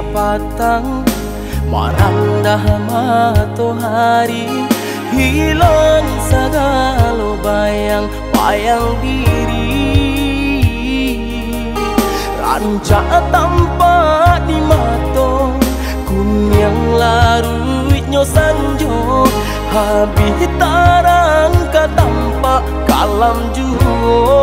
patang marandah matahari, hilang segala bayang diri. Ranca tampak di mata kunyang larutnya sanjo, habis tarang ka tampak kalam juo.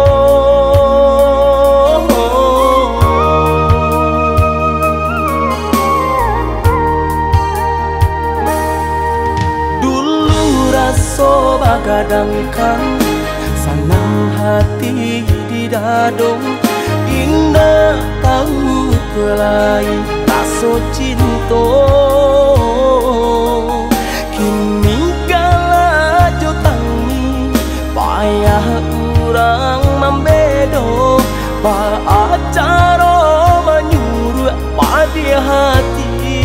So bagadangkan sanang hati di dadong, indah tahu kelai rasa cinta. Kini kala jo tangi payah urang membedo, pa acara menyuruh pada hati.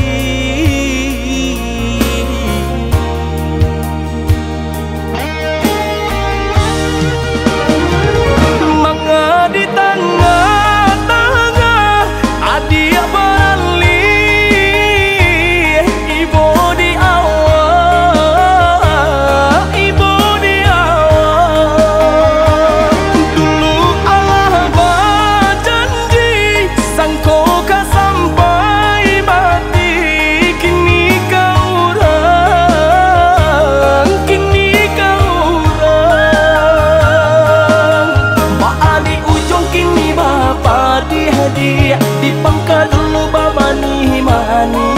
Di pangkal dulu babani mani,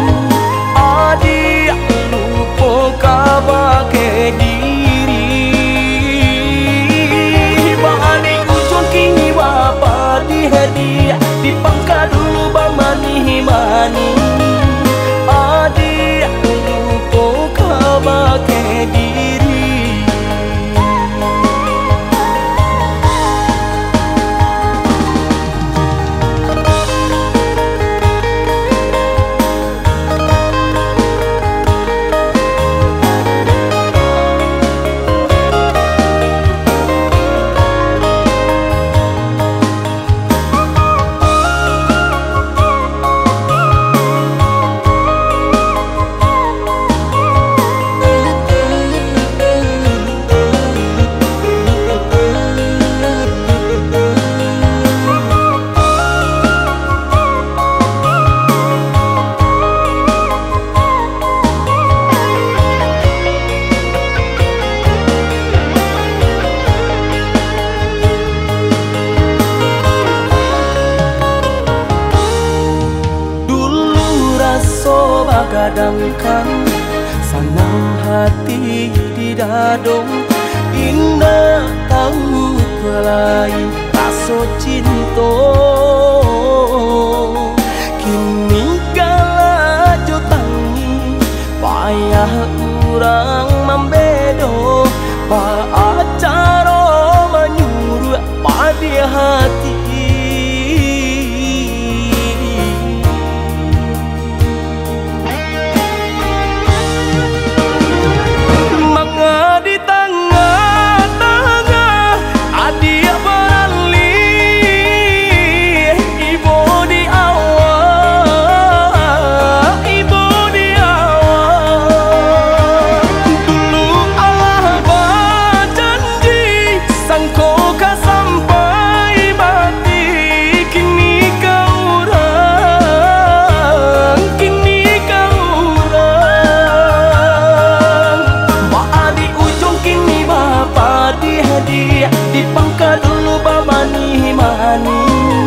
adik lupa kabar ke diri. Balik ujung kini bapa di hadiah, di pangkal dulu babani mani, adik lupa kabar ke diri. Bagadangkan sanang hati di dadong, indah tahu kelai rasa cinta. Kini kala jo tangi payah urang membedo, pa acara menyuruh pada hati. Di pangkal dulu babani mani,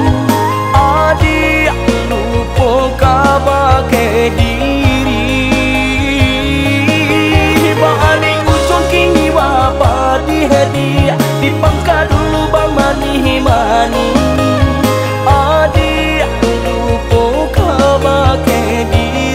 adik lupa kabar ke diri. Balik ujung kini bapa di hadiah, di pangkal dulu babani mani, adik lupa kabar ke diri.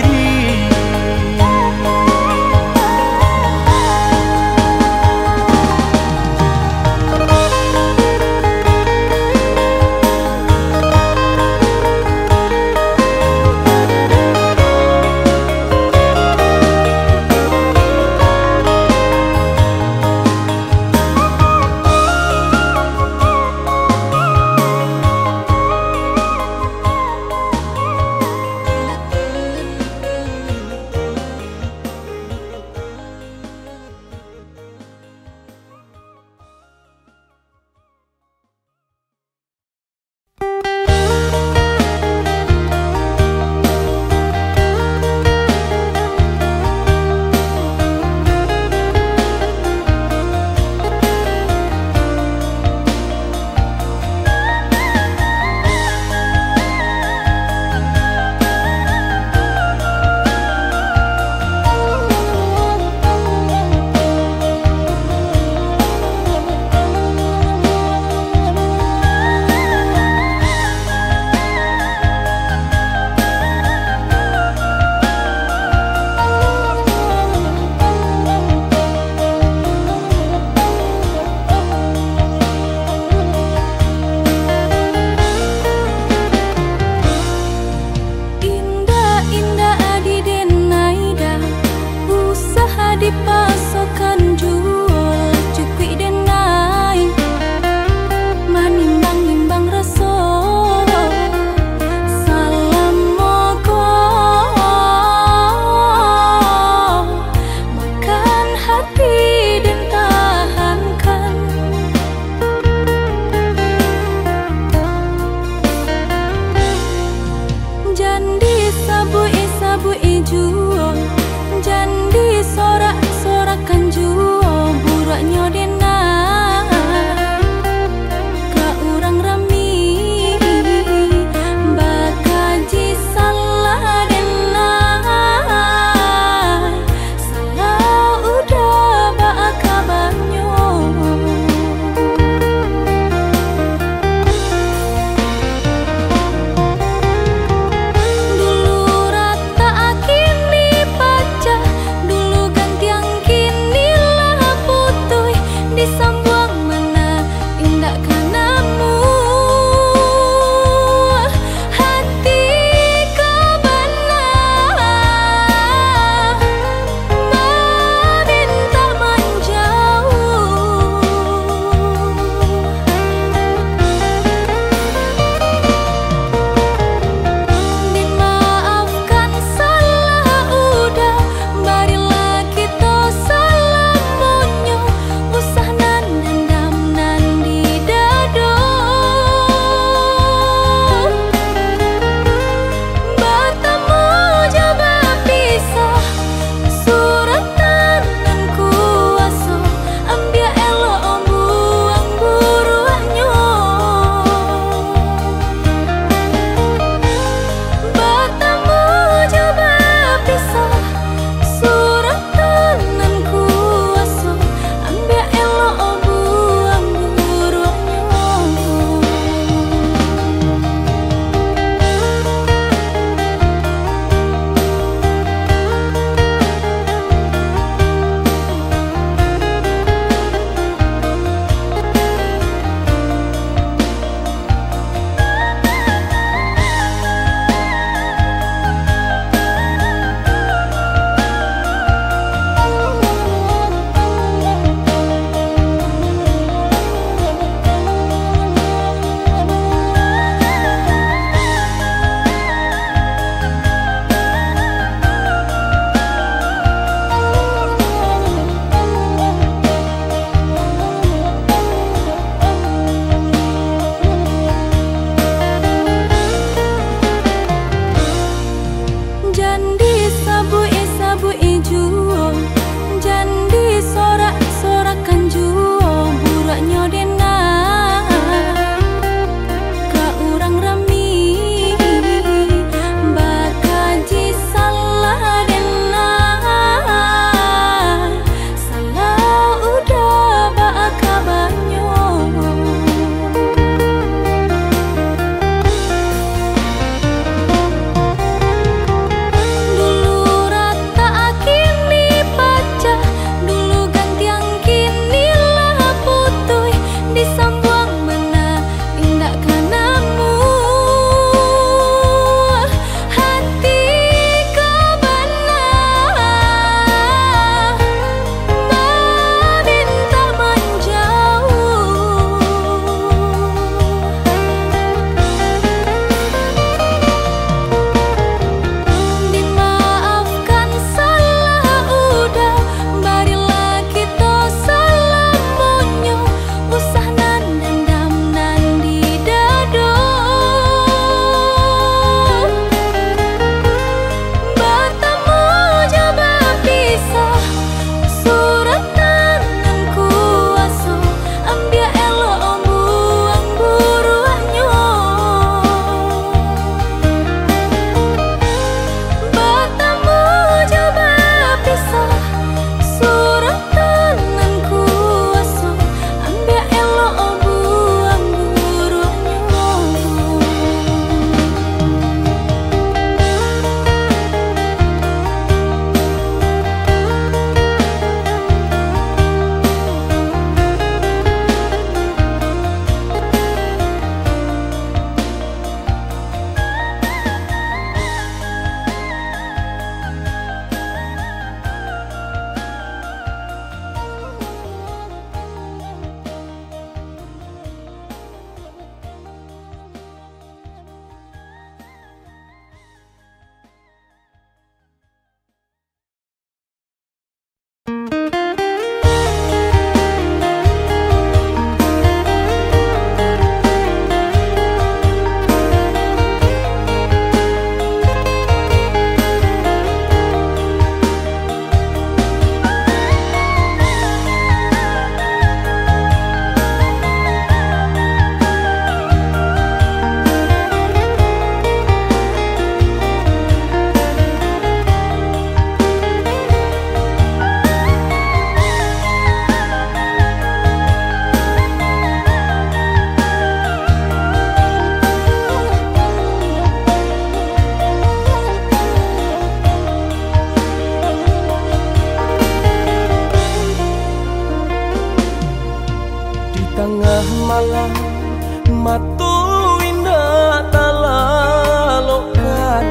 tengah malam matu indah talalokan.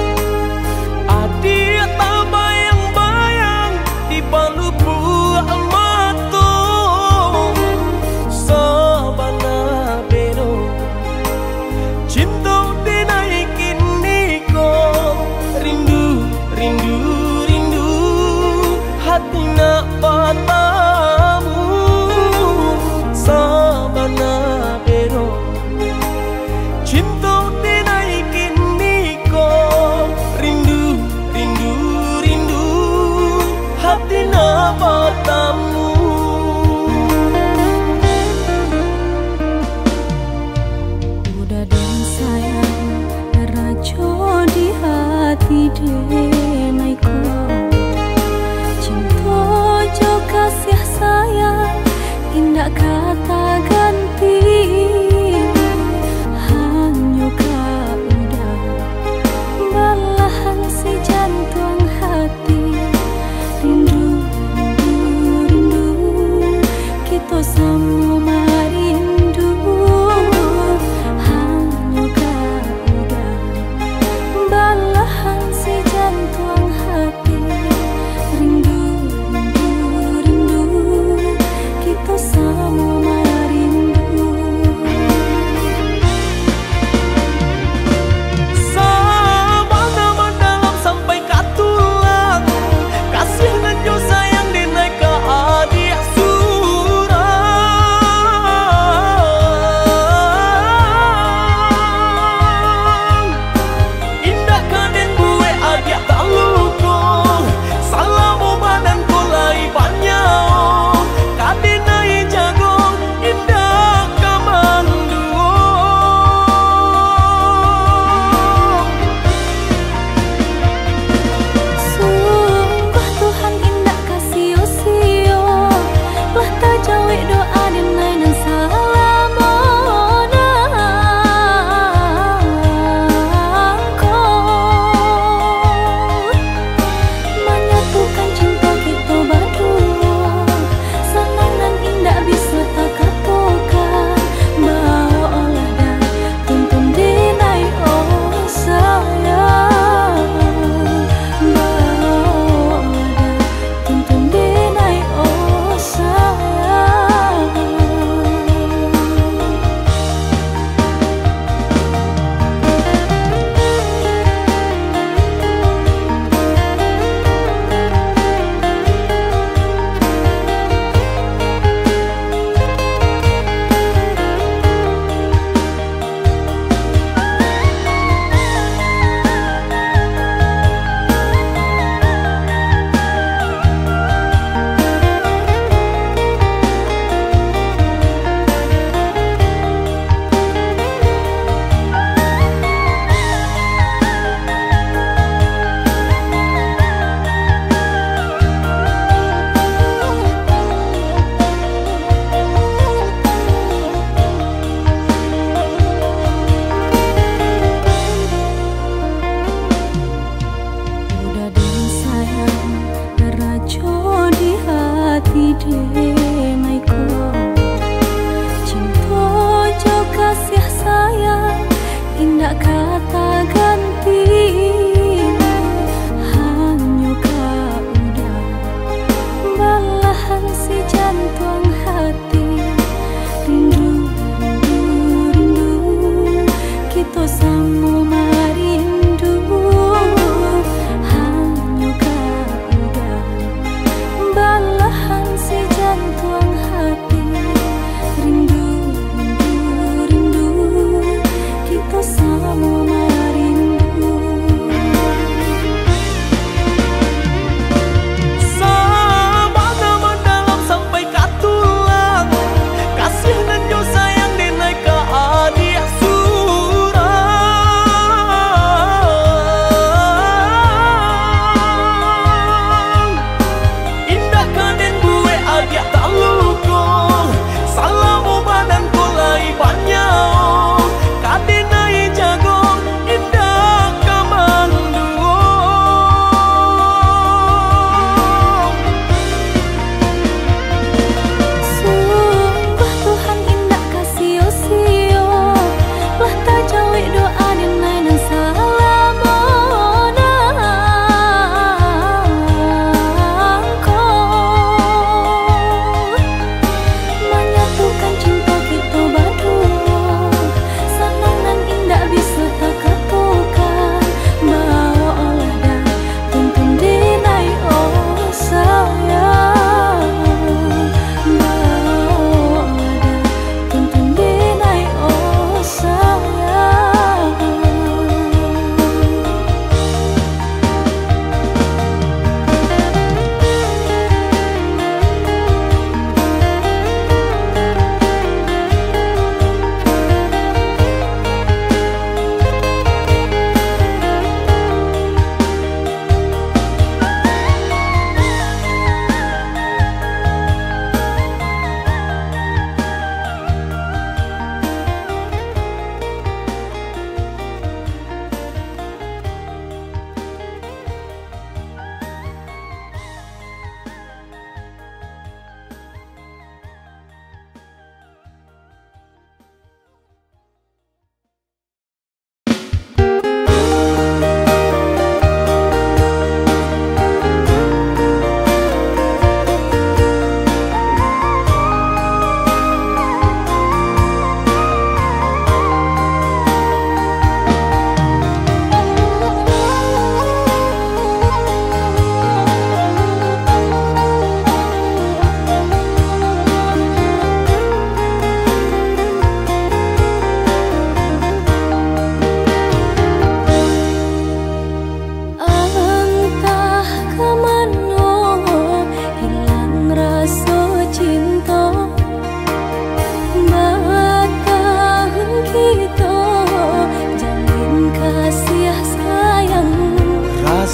Adik tak bayang-bayang di balu buah matu sabana bero cinta dinaikin niko rindu rindu rindu hati nak patamu sabana bero cinta dinaikin niko rindu rindu rindu hati nak patamu. Udah dan sayang rajo di hati denaiku cinta jo kasih sayang indah kata ganti hanya kau udah balahan si jantung hati rindu rindu rindu kita sama rindu hanya kau udah balahan si jantung hati rindu rindu rindu kita sama rindu.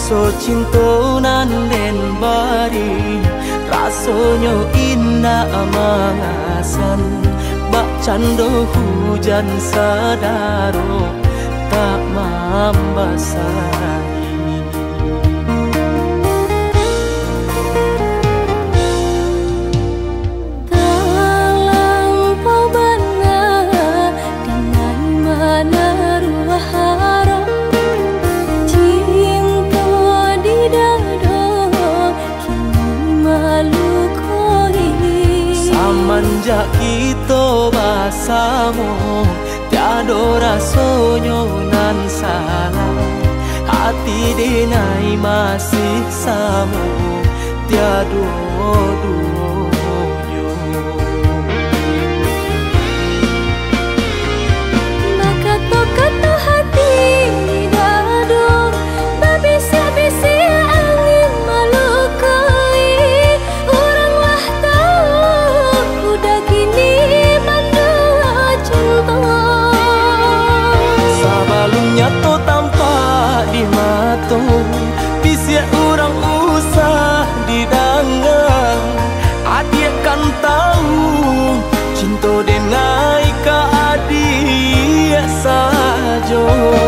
So cinta nan den bari rasanya indah mangasan bak cando hujan sadaro tak mambasahi. Semenjak kita bersama tiada rasanya nan salah hati denai masih sama tiada duanya. Maka kata hati dado babisi-bisi angin melukai orang lah tahu udah kini mandua cinta. Sebelumnya to tampak di mata bisik orang usah didengar adik kan tahu cinta denai ke adik saja.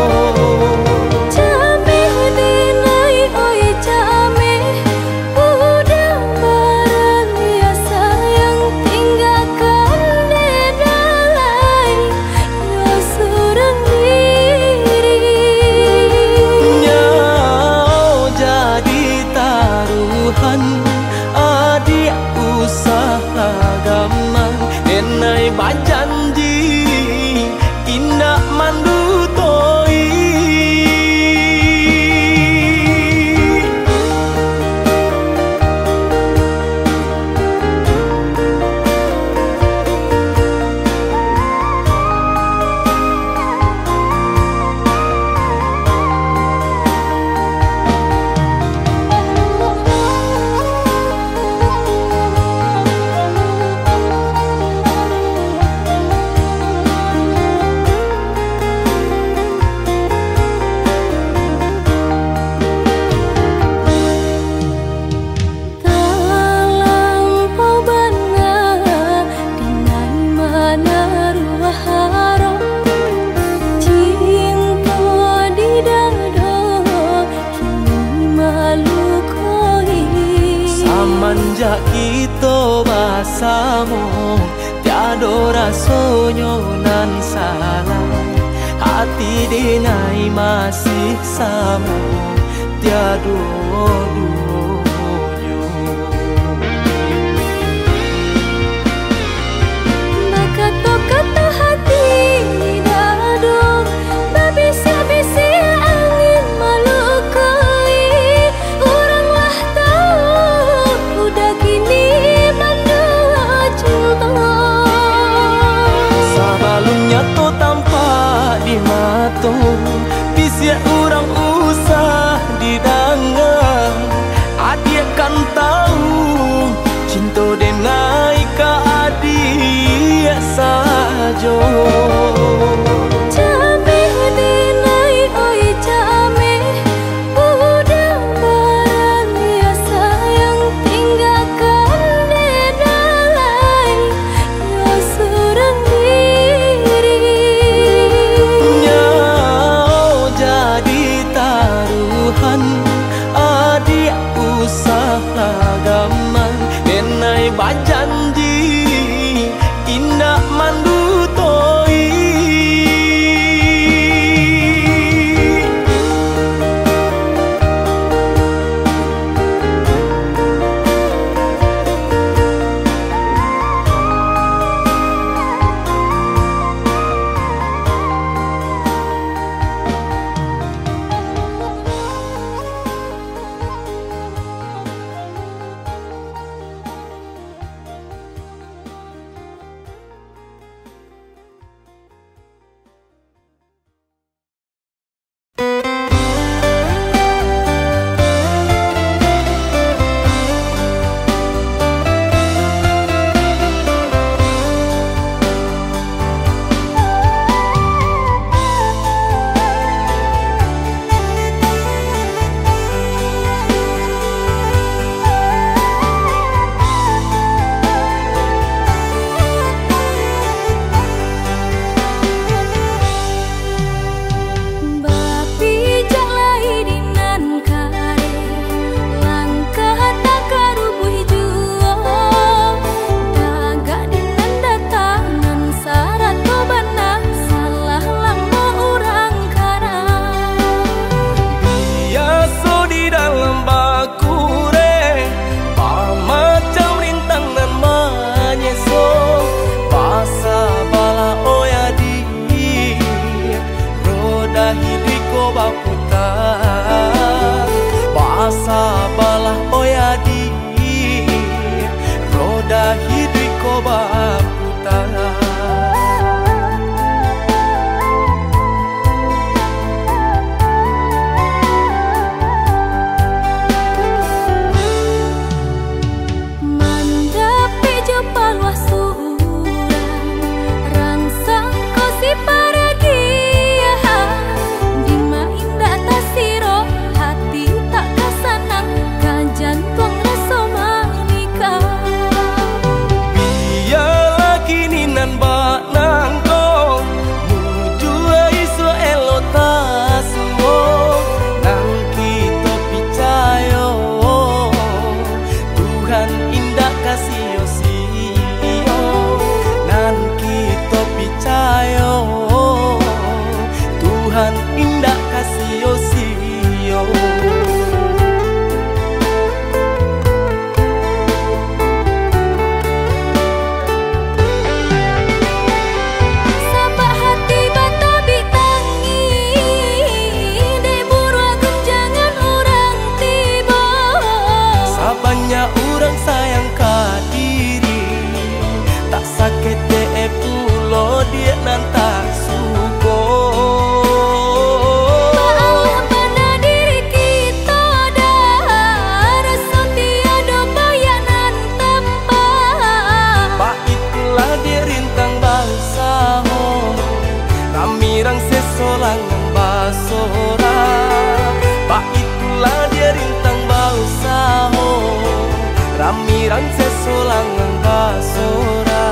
Adik usaha gamang denai bajanji indah mandu toi. Semenjak kita bersama tiada rasanya nan salah hati denai masih sama tiada duanya. Maka kata hati dado babisi-bisi angin melukai orang lah tahu udah kini mandua cinta. Sebelumnya to tampak di mata bisik orang usah didengar adik kan tahu cinta denai ke adik saja. Adik usaha gamang denai bajanji indah mandu toi. sakete pulo dia nanta suko. Maaf pada diri kita dah rasa tiada bayanan tempat. Baiklah dia rintang bangsa ho, ramirang sesolangan basora. Baiklah dia rintang bangsa ho, ramirang sesolangan basora.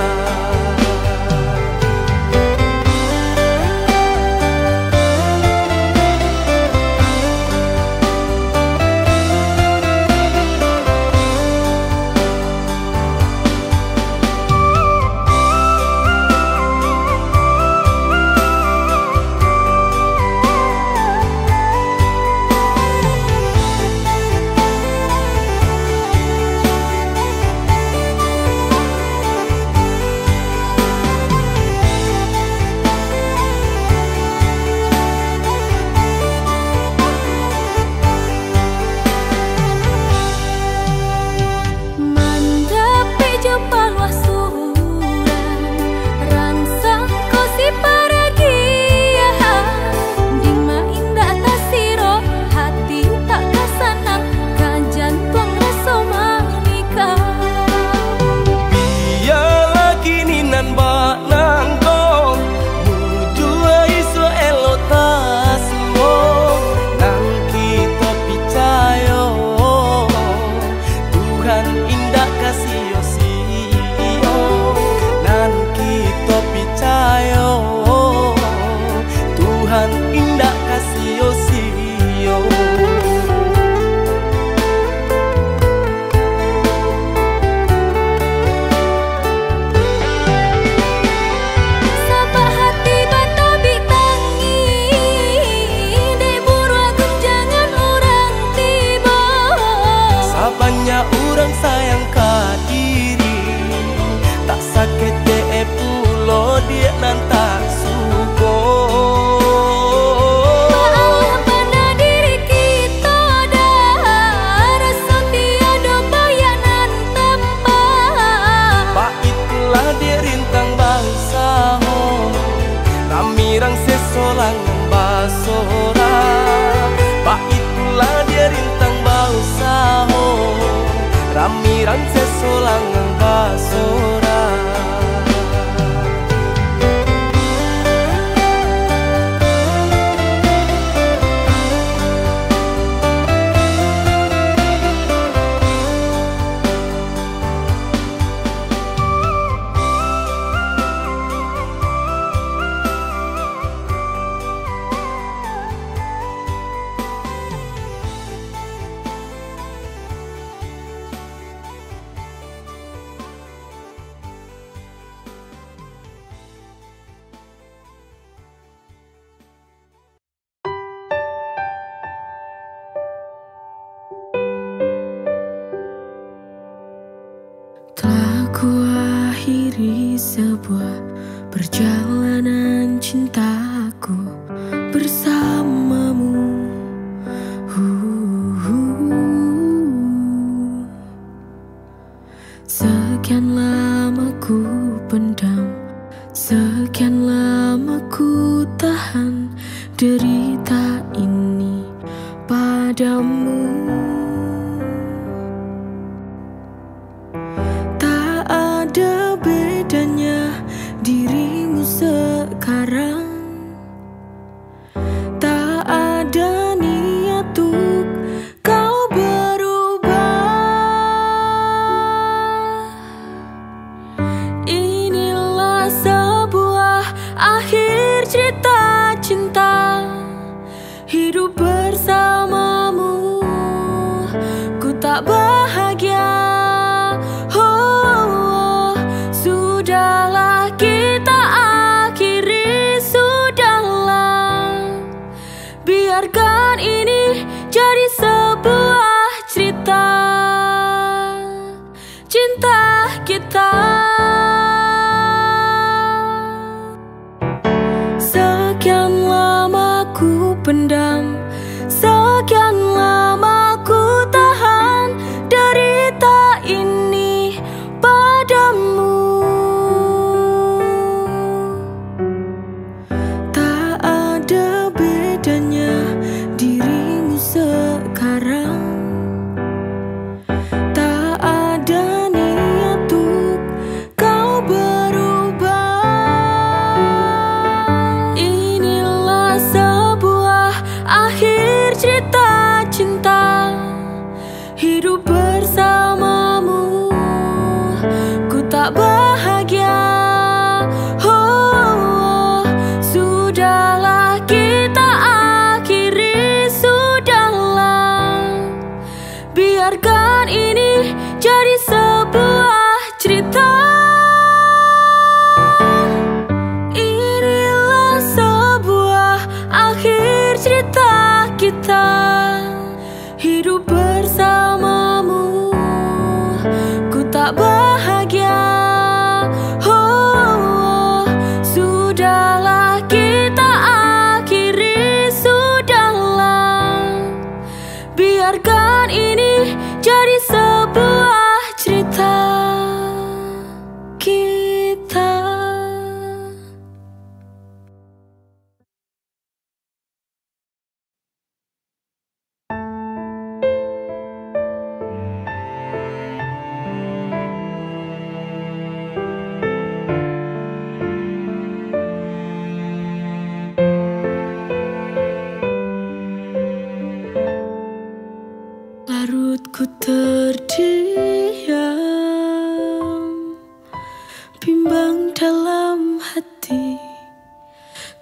Ramirang sesolangan basora. Kuakhiri sebuah perjalanan cintaku bersamamu. Sekian lama ku pendam, sekian lama ku tahan derita ini padamu. Ada bedanya dirimu sekarang, tak ada niat untuk kau berubah. Inilah sebuah akhir cerita cinta, hidup bersamamu.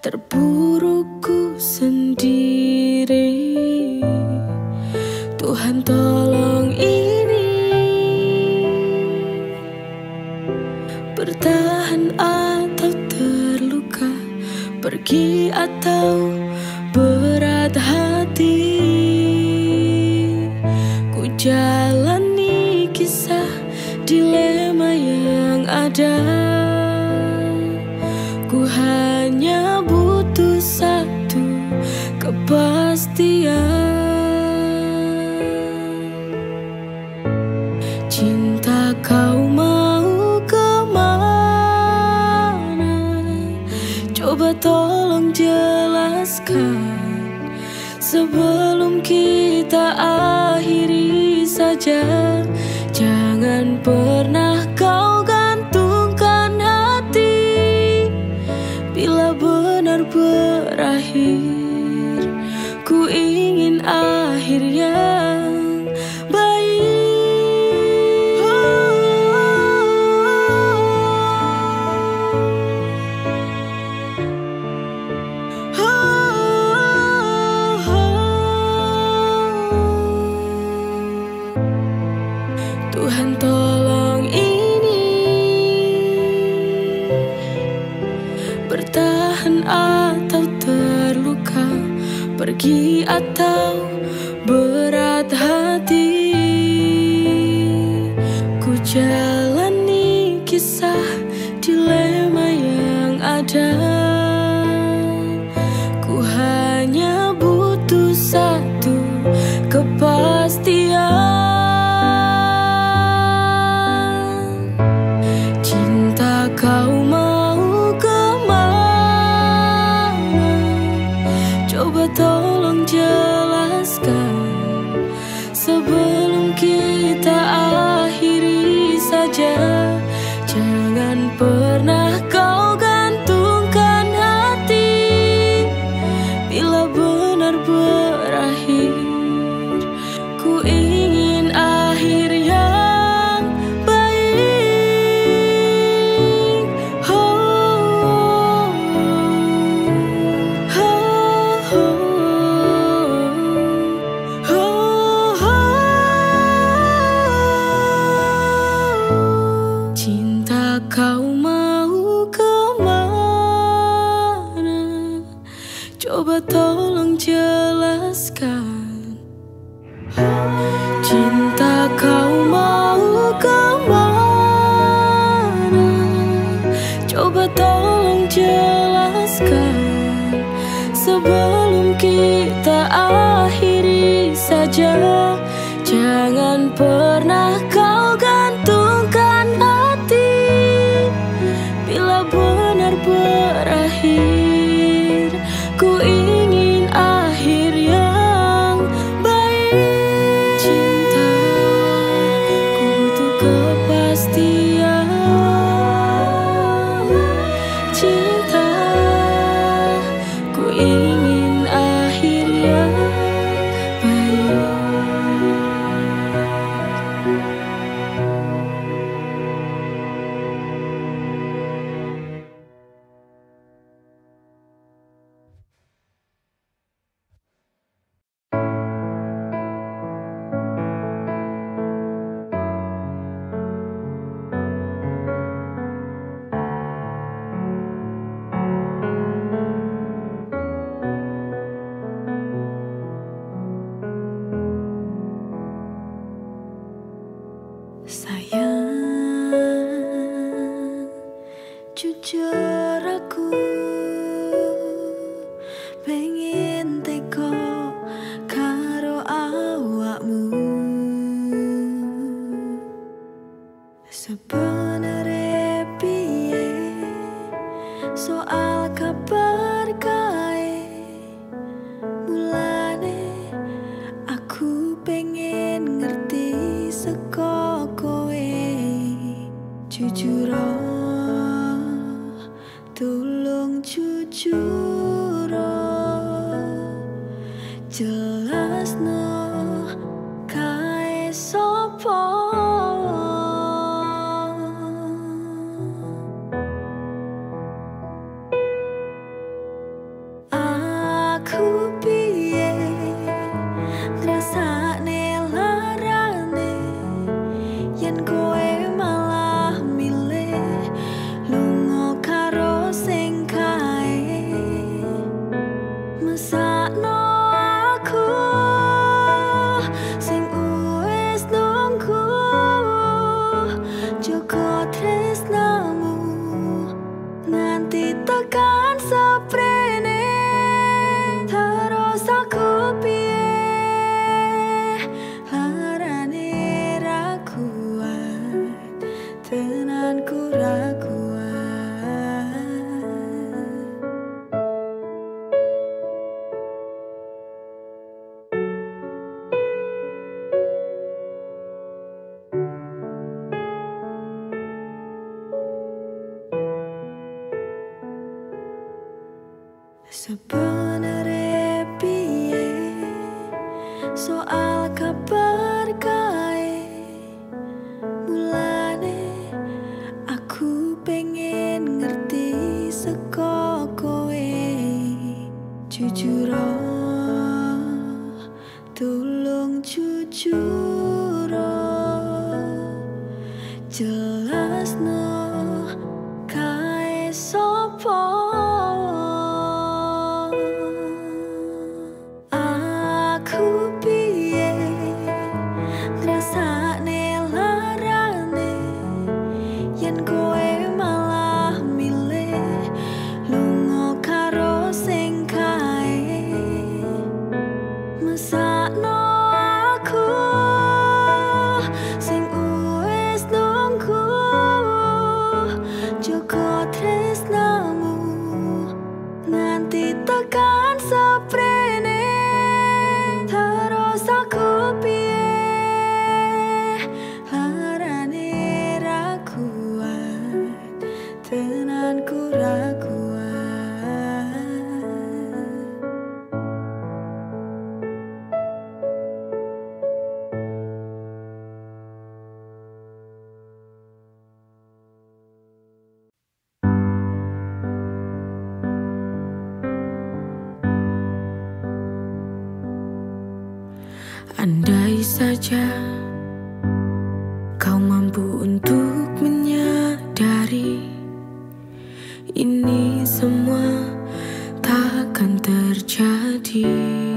terburukku sendiri. Tuhan tolong ini, bertahan atau terluka, pergi atau berat hati. Ku jalani kisah dilema yang ada. Ku hanya butuh satu kepastian. Cinta kau mau kemana? Coba tolong jelaskan sebelum kita akhiri saja. Jangan pernah kau gantungkan hati. Bila benar berakhir, ku ingin akhir yang baik. Tuhan tolong ini, bertahan atau terluka, pergi atau berat hati. Ku jalani kisah dilema yang ada. Ku hanya butuh satu kepastian. Kau mau kemana? Coba tolong jelaskan sebelum kita akhiri saja. Jangan pernah kau gantungkan hati. Bila benar berakhir, ku ingin akhir yang baik. Cinta kau mau kemana? Coba tolong jelaskan. Cinta kau mau kemana? Coba tolong jelaskan sebelum kita akhiri saja. Jangan pernah kau gantungkan hati. Bila benar berakhir, ku ingin akhir yang baik. Cinta, ku butuh kepastian. Cinta, ku ingin akhir yang baik. Sayang, jujur aku pengen teko karo awakmu. Sebenarnya piye soal kabar kae, mulane aku pengen ngerti seko kowe. Jujur, tolong jujur, jelasno kae sopo. nganti tekan seprene. Terus aku piye larane ra kuat, tenanku ra kuat. Sebenarnya piye soal kabar kae, mulane aku pengen ngerti saka kowe. Jujur tolong jujur jelasno kae sopo. Aku piye ngrasakne larane yen kowe malah milih lunga karo sing kae. Mesakno aku sing wis nunggu joko tresnamu nganti tekan seprene. Terus aku piye larane ra kuat, tenanku ra kuat. Andai saja kau mampu untuk menyadari ini semua takkan terjadi.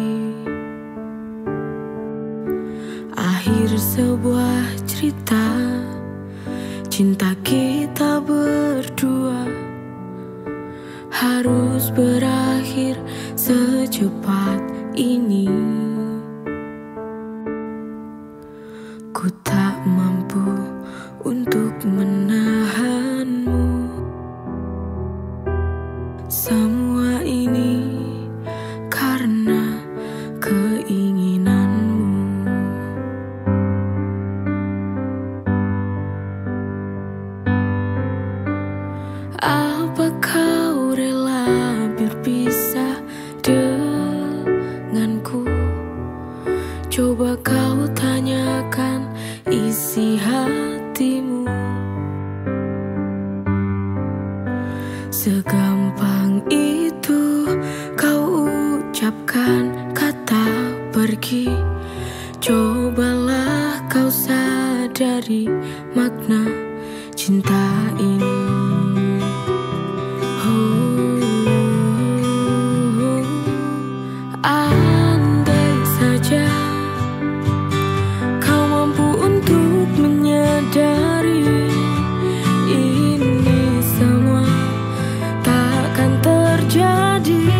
Akhir sebuah cerita cinta kita berdua harus berakhir secepat ini. Ku tak mampu untuk menahanmu. Semua ini karena keinginanmu. Apa kau rela berpisah denganku? Coba kau tanyakan isi hatimu. Segampang itu kau ucapkan kata pergi. Cobalah kau sadari makna cinta ini. Andai saja kau mampu untuk menyadari ini semua takkan terjadi.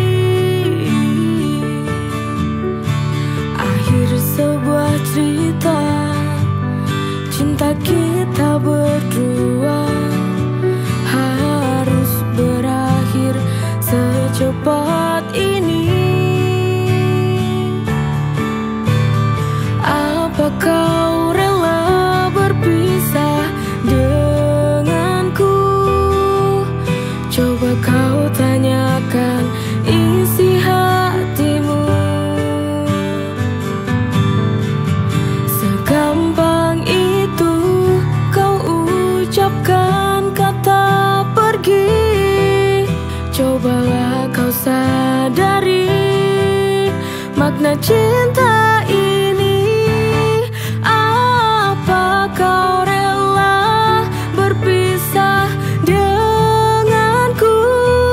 Akhir sebuah cerita cinta kita berdua harus berakhir secepat ini. Apa kau rela berpisah denganku? Coba kau tanyakan isi hatimu. Segampang itu kau ucapkan kata pergi. Cobalah kau sadari makna cinta ini. Apa kau rela berpisah denganku?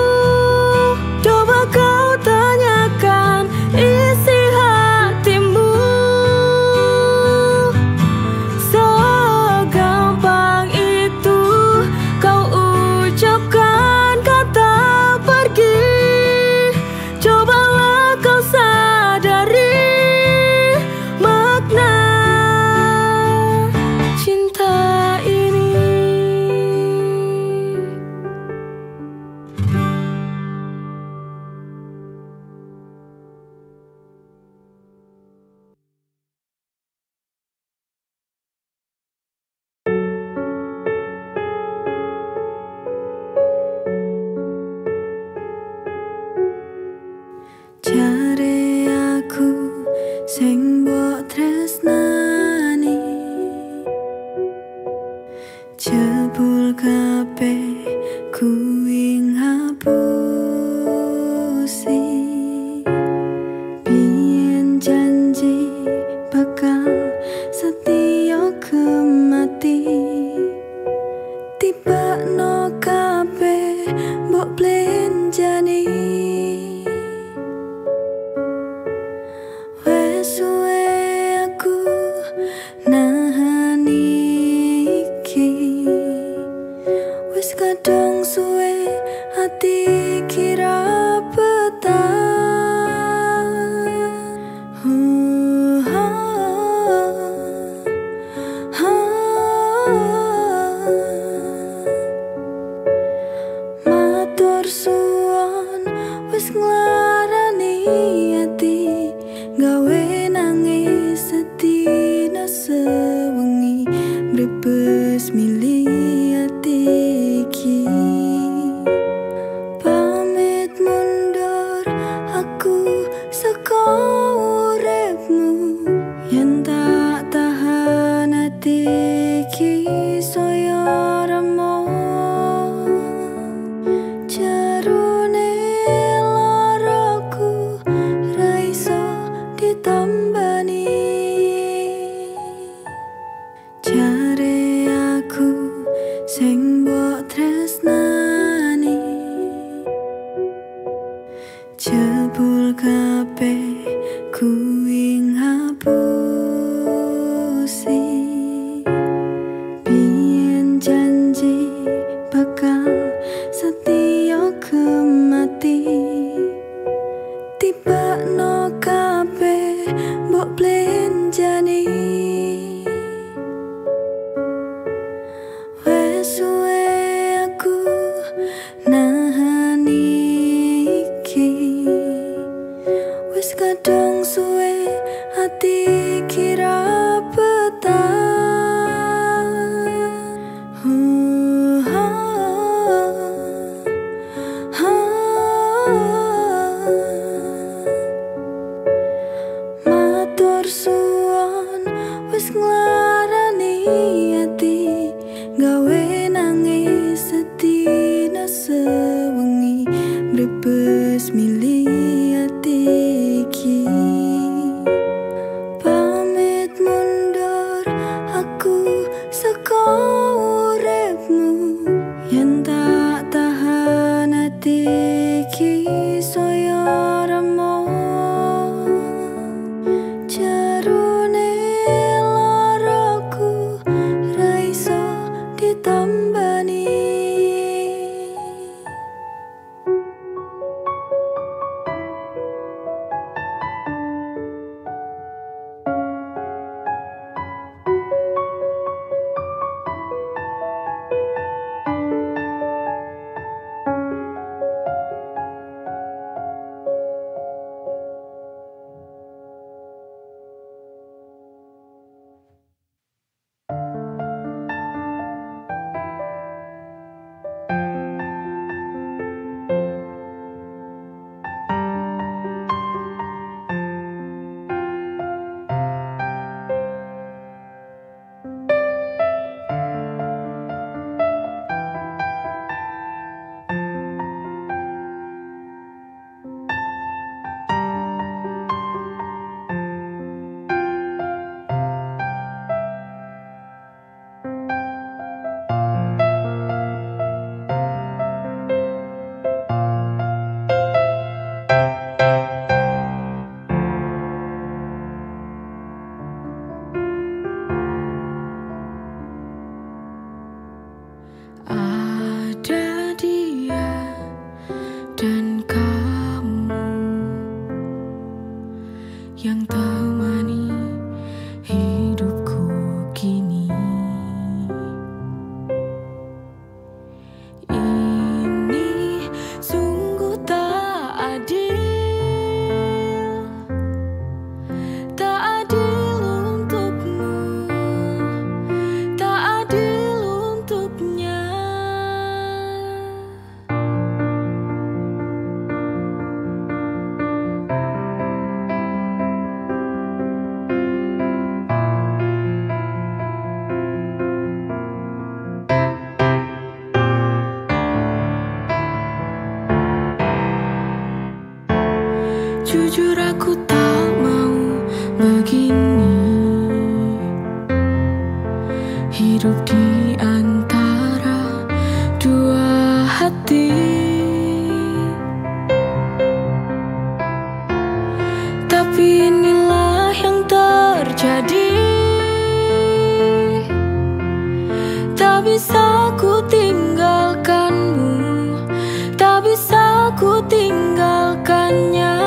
Coba kau tanyakan isi hatimu. Segampang itu kau ucapkan kata ngapusi biyen janji bakal setia kemati tiba no kabeh mbok blenjani wes suwe aku nahan iki wis kadung suwe hati kira petang matur suwon wis nglarani hati gawe nangis sedina sewengi brebes milih hati iki pamit mundur aku saka uripmu yen tak tahan hati iki saya remo jarune laraku ra iso ditambani jare aku sing mbok tresnani jebul kabeh kuwi ngapusi biyen janji bakal setia kemati tiba no kabeh mbok blenjani wes suwe aku nahan iki wis kadung suwe hati kira petang matur suwon wis nglarani hati gawe nangis sedina sewengi brebes milih hati iki pamit mundur aku saka uripmu yen tak tahan hati iki saya remo jarune laraku ra iso ditambani Jujur aku tak mau begini, hidup di antara dua hati. Tapi inilah yang terjadi, tak bisa ku tinggalkanmu, tak bisa ku tinggalkannya.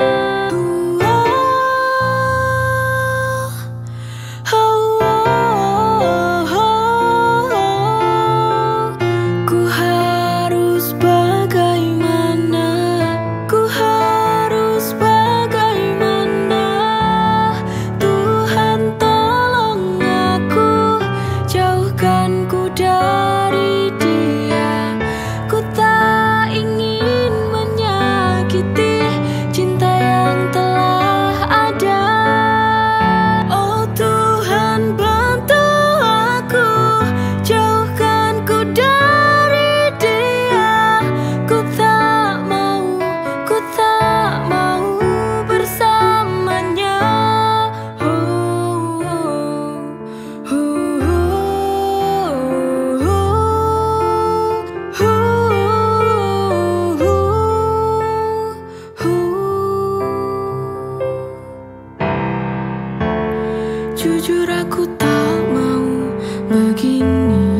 Jujur aku tak mau begini,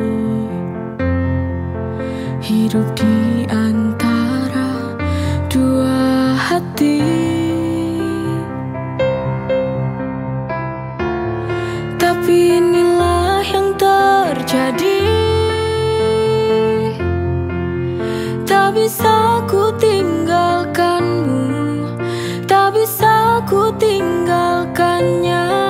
hidup di antara dua hati. Tapi inilah yang terjadi, tak bisa ku tinggalkanmu, tak bisa ku tinggalkannya.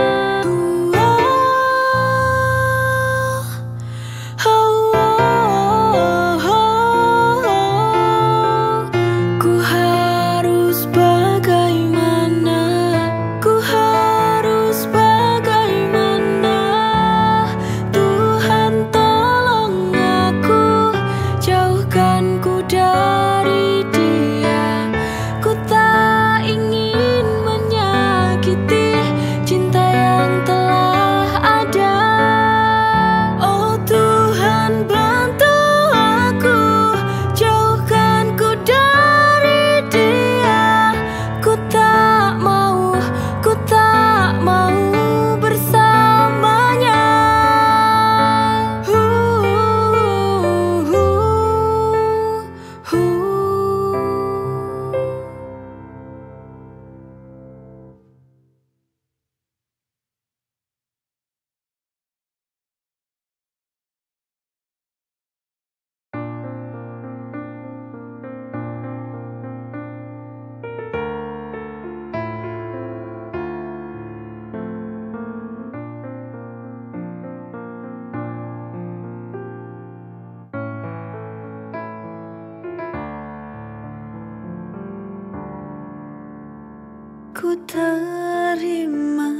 Ku terima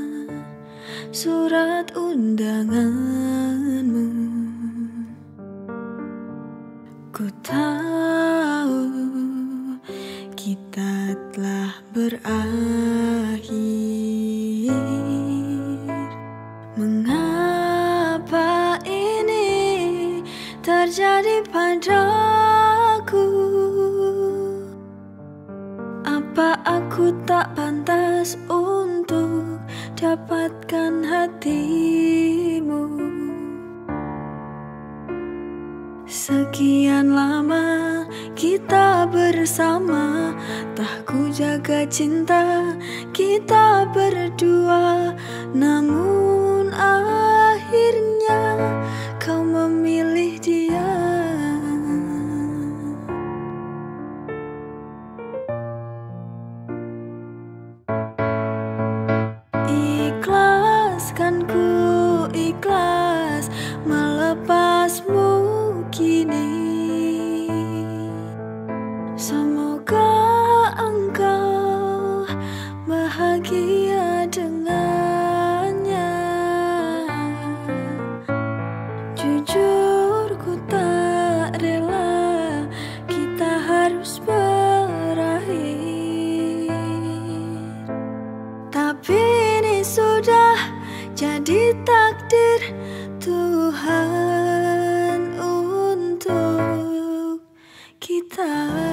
surat undanganmu, ku tahu kita telah berakhir. Mengapa ini terjadi padaku? Apa aku tak pantas untuk dapatkan hatimu? Sekian lama kita bersama, tak ku jaga cinta kita berdua. Namun akhirnya kau memilih dia. Kan ku ikhlas melepasmu kini. Semoga engkau bahagia dengannya. kita.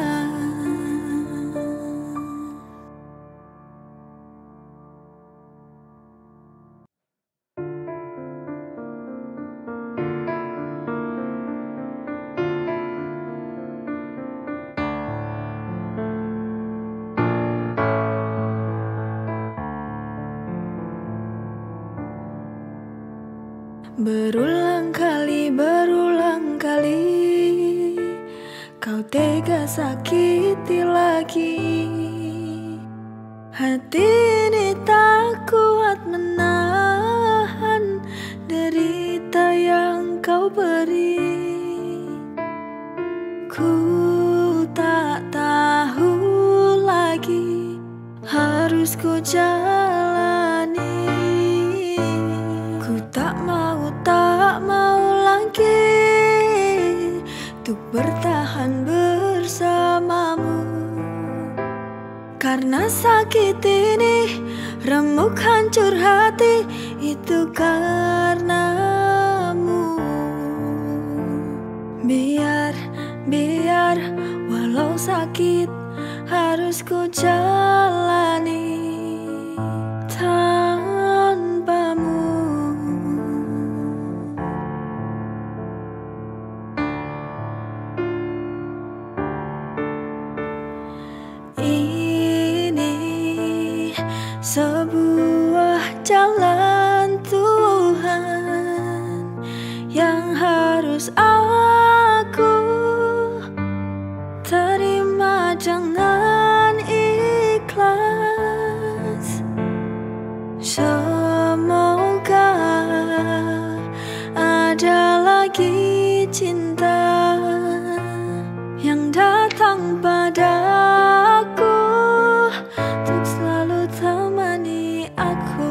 Berulang kali kau tega sakiti lagi. Hati ini tak kuat menahan derita yang kau beri. Ku tak tahu lagi harus ku jalani. Ku tak mau lagi untuk bertahan bersamamu. Karena sakit ini remuk hancur hati, itu karenamu. Biar walau sakit harus ku jalani tanpamu. Sebuah jalan Tuhan yang harus aku terima dengan ikhlas. Semoga ada lagi cinta yang datang padaku untuk selalu temani aku.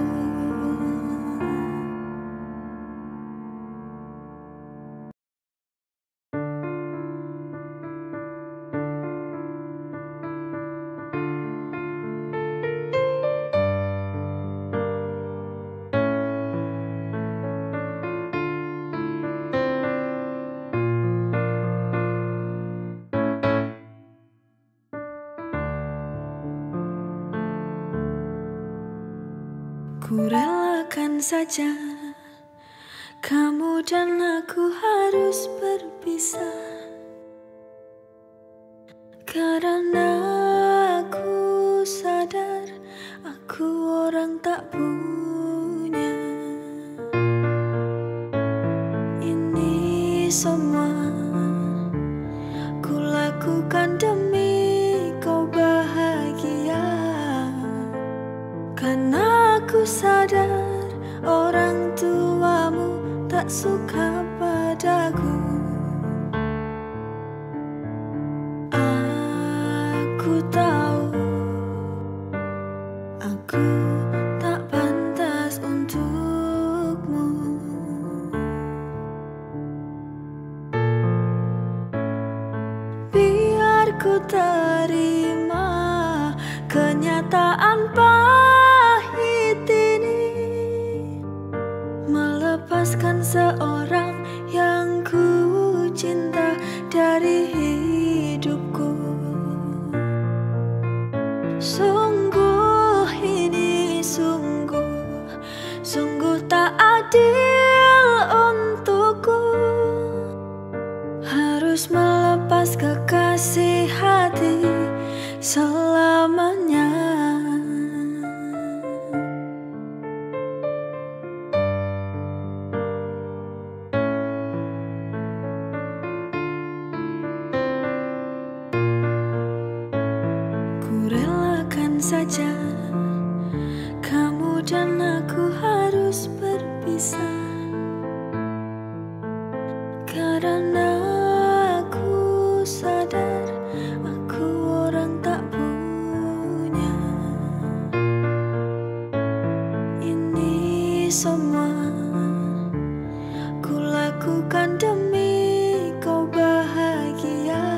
Ku relakan saja kamu dan aku harus berpisah, karena aku sadar aku orang tak punya. Ini semua ku lakukan demi kau bahagia, karena aku sadar orang tuamu tak suka padaku. Aku tahu aku tak pantas untukmu. Biar ku terima kenyataan melepaskan seorang yang ku cinta dari hidupku. Sungguh ini sungguh tak adil untukku, harus melepas kekasih hati selamanya. Saja kamu dan aku harus berpisah, karena aku sadar aku orang tak punya. Ini semua ku lakukan demi kau bahagia,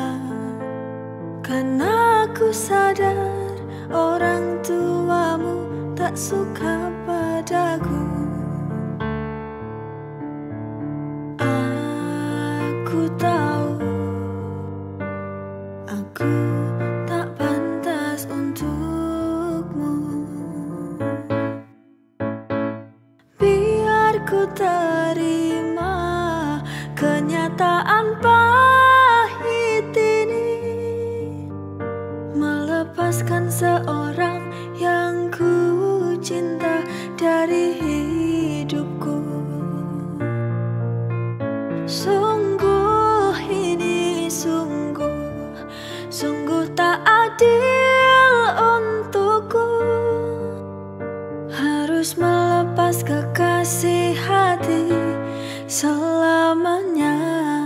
karena aku sadar orang tuamu tak suka padaku. Aku tahu Aku tak pantas untukmu. Biar ku terima kenyataan pahit ini, melepaskan seorang yang ku cinta dari hidupku. Sungguh ini sungguh tak adil untukku, harus melepas kekasih hati selamanya.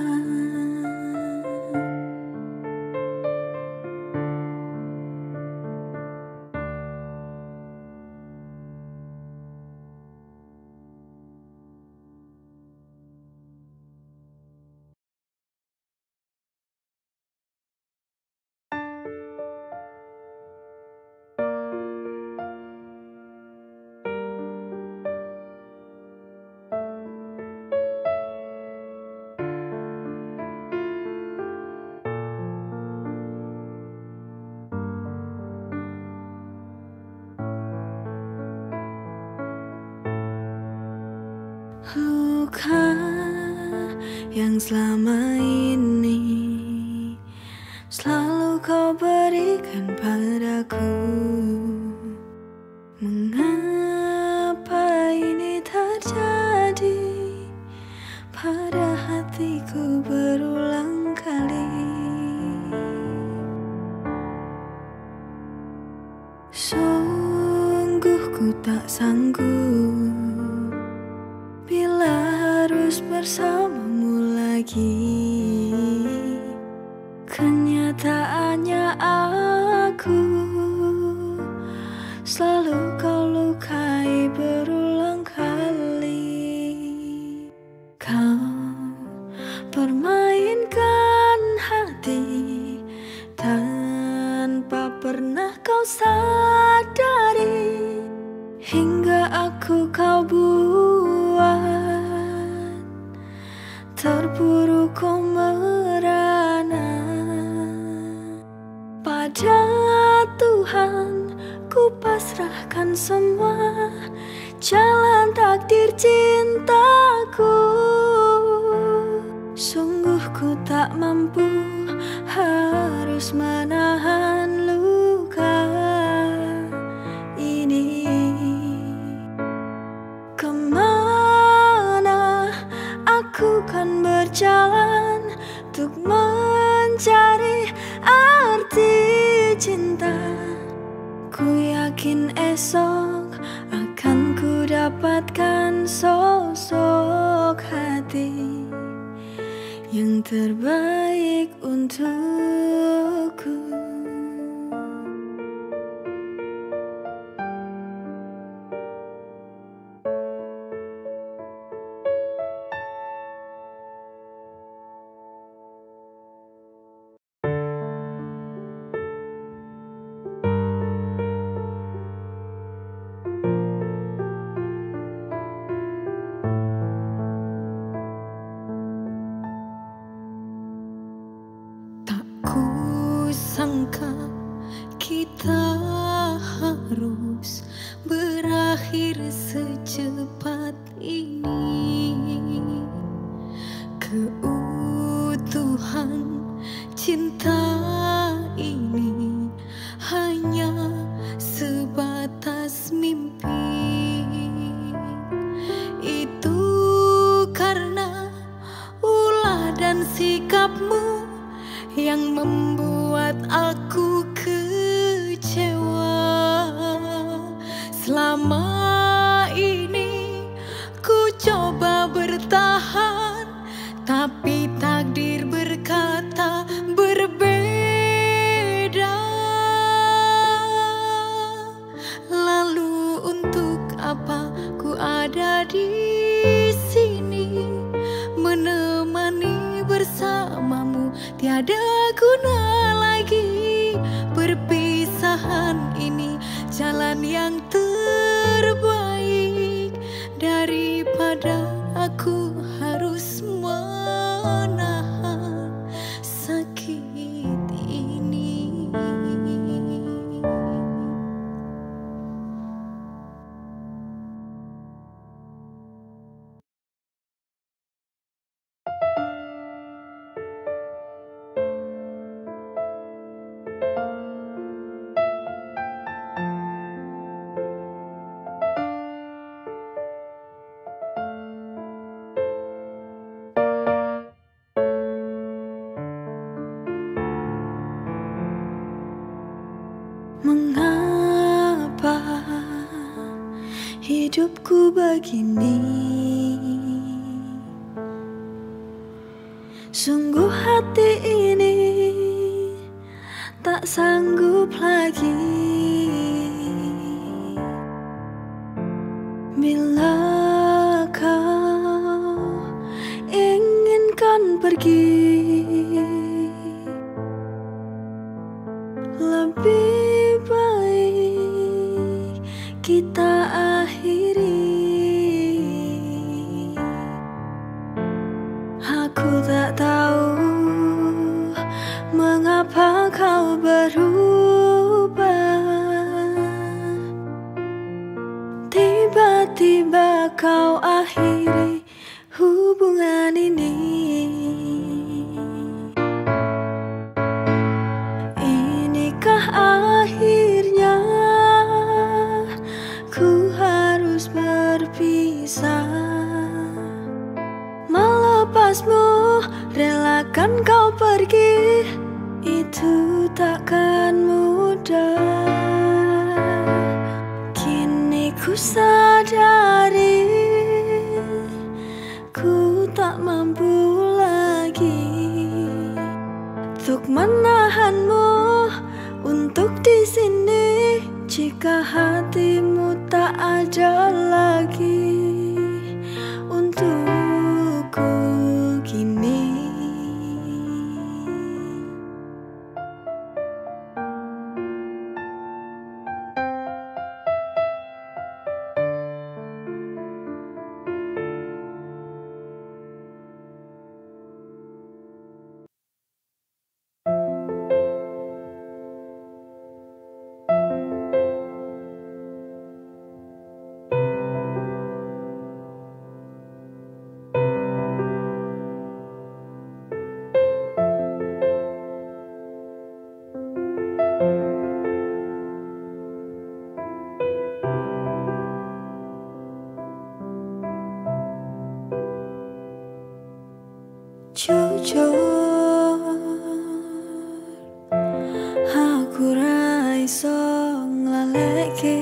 Luka yang selama ini selalu kau berikan padaku, mengapa ini terjadi pada hatiku berulang kali? Sungguh ku tak sanggup bila harus bersamamu lagi. Kenyataannya aku selalu kau lukai berulang kali. Kau permainkan hati tanpa pernah kau sadari, hingga aku kau buat terpuruk kau merana. Pada Tuhan ku pasrahkan semua jalan takdir cintaku. Sungguh ku tak mampu, harus menahan luka ini. Kemana aku kan berjalan untuk mencari arti cinta? Ku yakin esok akan ku dapatkan sosok hati yang terbaik untukku. Sangka kita harus berakhir secepat ini. Keutuhan cinta ini hanya sebatas mimpi. Itu karena ulah dan sikapmu yang membuat aku kecewa. Selama ini ku coba bertahan, tapi takdir berkata berbeda. Lalu untuk apa ku ada di sini menemani bersamamu? Tiada guna lagi perpisahan ini, jalan yang terbaik daripada aku harus menahan sakit ini. hidupku begini. Sungguh hati ini tak sanggup lagi bila kau inginkan pergi. Lebih baik kita akhiri. Aku tak tahu mengapa kau berubah. Tiba-tiba kau akhiri hubungan ini. Inikah akhirnya ku harus berpisah? Melepasmu, relakan kau pergi, itu takkan mudah. Kini ku sadari ku tak mampu lagi untuk menahanmu untuk di sini. Jika hatimu tak ada lagi untukku kini. Jujur, aku ra iso nglaleke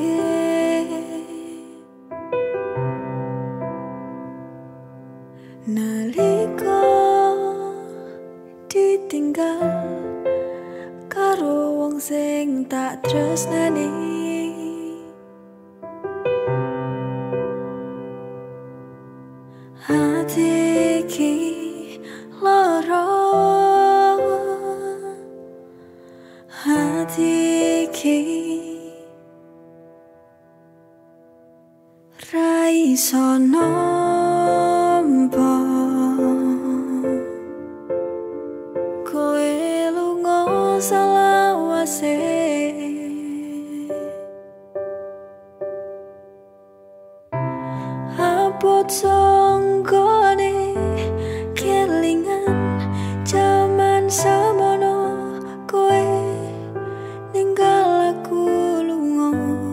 nalika ditinggal karo wong sing tak tresnani. Hati iki lara, hati iki ra iso nampa kowe lunga salawase. Abot songgone kelingan jaman semono kowe ninggal aku lunga.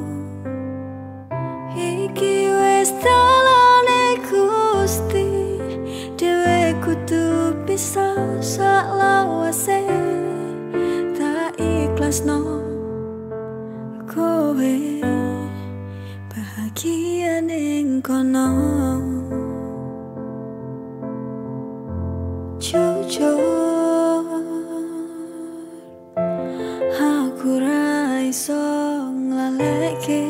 Iki wis dalane Gusti, dhewe kudu pisah salawase. Tak ikhlasno kowe bahagia ning kono. Jujur, aku ra iso nglaleke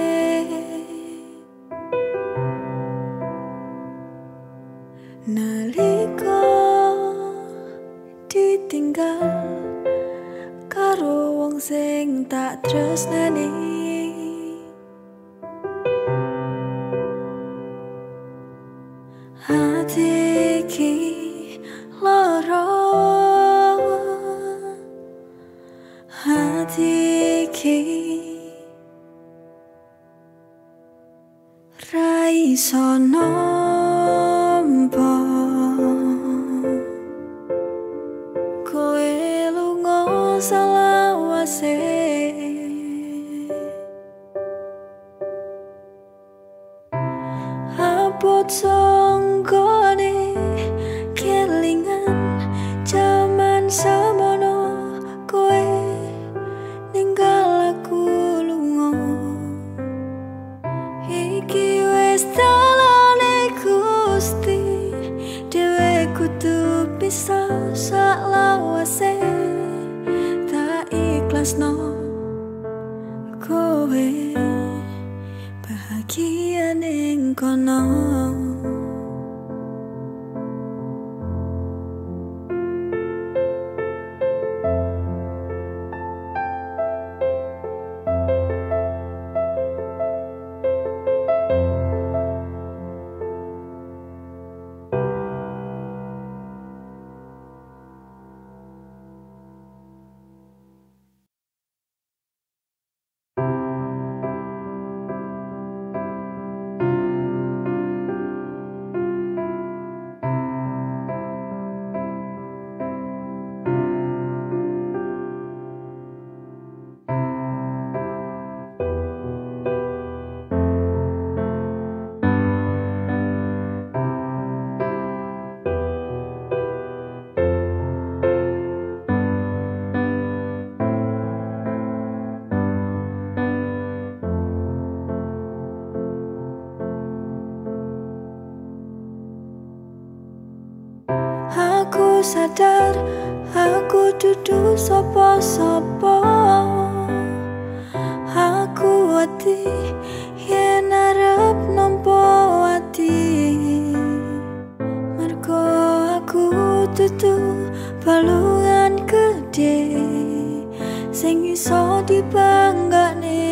nalika ditinggal karo wong sing tak tresnani. Hati iki lara, hati iki ra iso nampa kowe lunga salawase. Abot songgone kelingan jaman semono kowe ninggal aku lunga. Iki tresno kowe bahagia ning kono. Aku sadar aku dudu sapa-sapa. Aku wedi yen arep nampa ati, mergo aku dudu balungan gede sing iso dibanggane.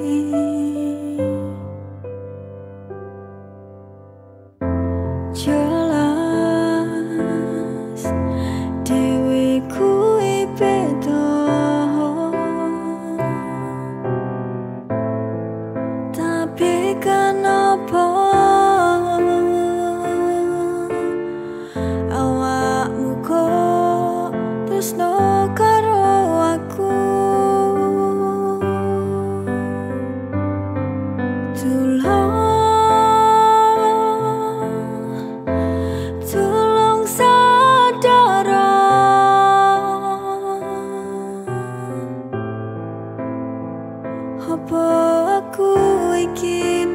Apa aku iki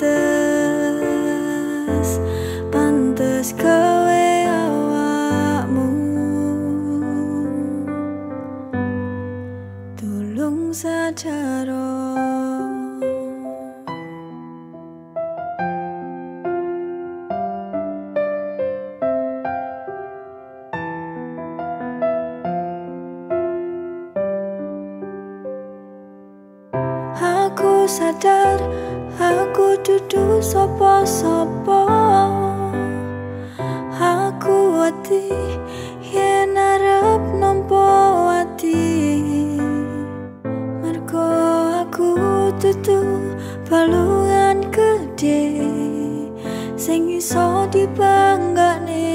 pantes gawe awakmu? Tulung sadaro. Aku sadar aku dudu sapa-sapa. Aku wedi yen arep nampa ati, mergo aku dudu balungan gede sing iso dibanggane.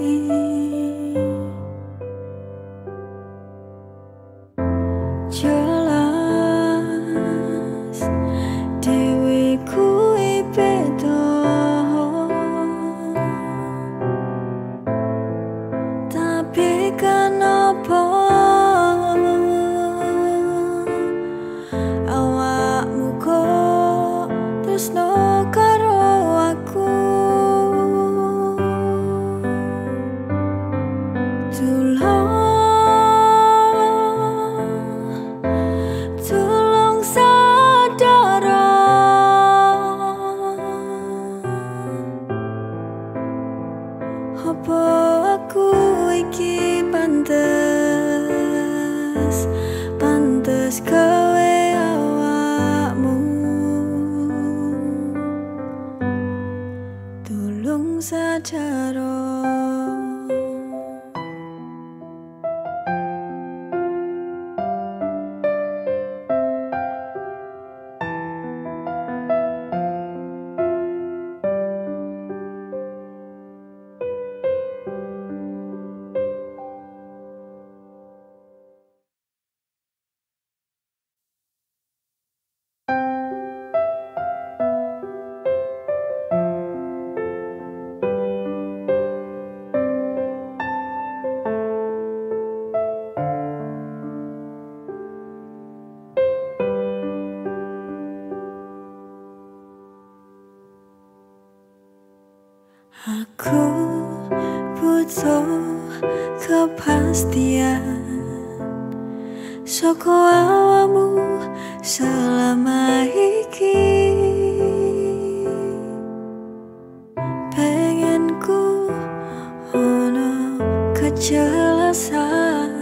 Apa aku iki pantes gawe awakmu? Tulung sadaro. Aku butuh kepastian soko awamu selama iki. Pengen ku ono kejelasan,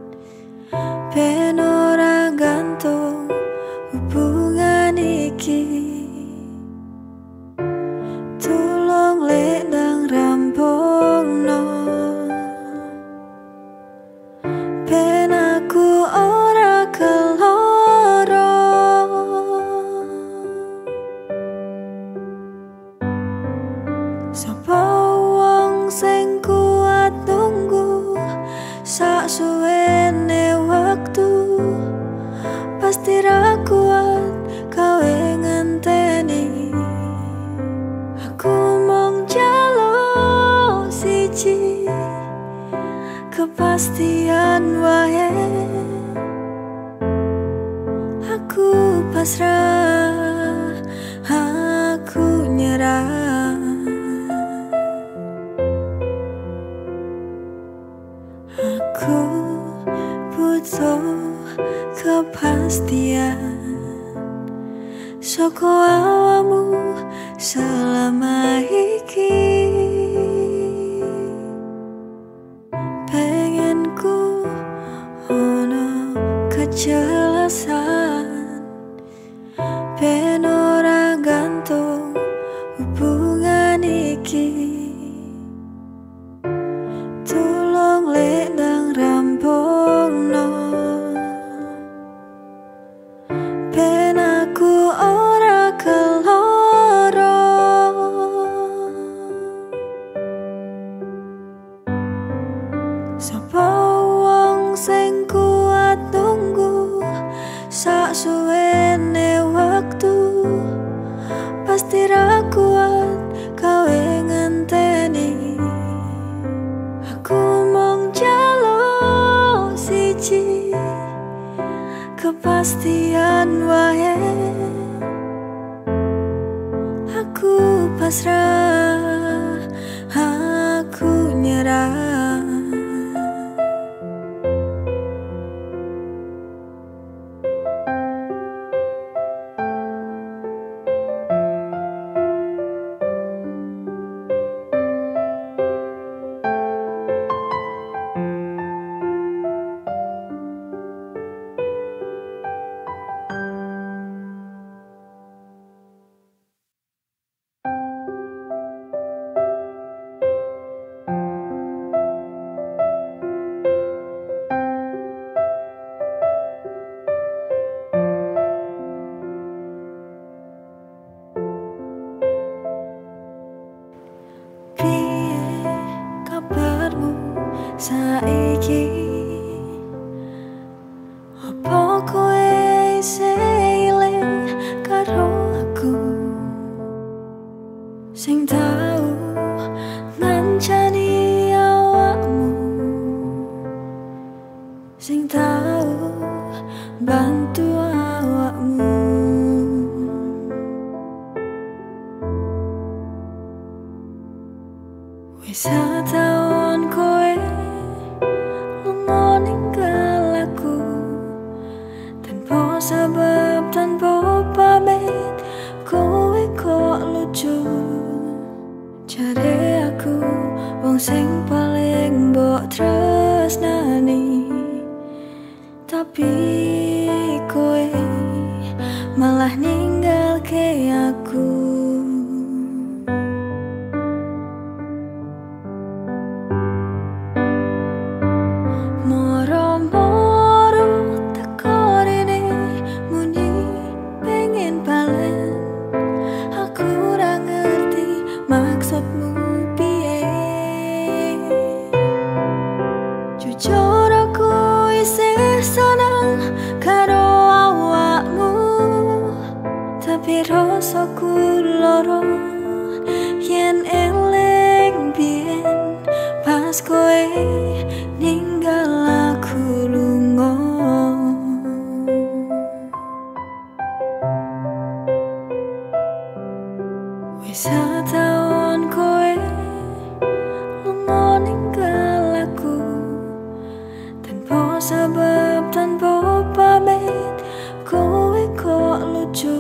ben ora gantung hubungan iki. Tulung lek ndang rampungno, ben aku ora keloro. Sapa wong sing kuat nunggu sak suwene waktu, pasti ra kuat kowe ngenteni. Aku mung njaluk siji, kepastian wae. Aku pasrah, aku nyerah. Aku butuh kepastian soko awamu selama iki. Pengen ku ono kejelasan, ben ora gantung hubungan iki. Tulung lek ndang rampungno, ben aku ora keloro. Sapa wong sing kuat nunggu sak suwene waktu, pasti ra kuat kowe ngenteni. Aku mung njaluk siji, kepastian wae. Aku pasrah, aku nyerah. Piye kabarmu saiki? Apa kowe isih eling karo aku, sing tau ngancani awakmu, sing tau bantu awakmu. Wis setahun kowe lunga ninggal aku, tanpa sebab, tanpa pamit. Kowe kok lucu, jare aku wong sing paling mbok tresnani, tapi kowe malah ninggalke aku. Jujur aku isih seneng karo awakmu, sebab tanpa pamit kowe kok lucu.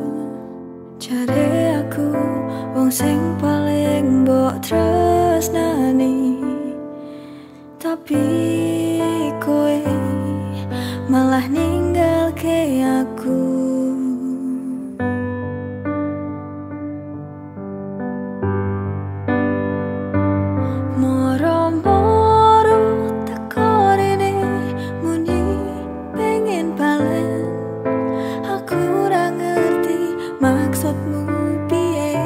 Jare aku wong sing paling mbok tresnani, tapi kowe malah ninggalke aku. Moro-moro teko rene muni pengen balen, aku ora ngerti maksudmu piye.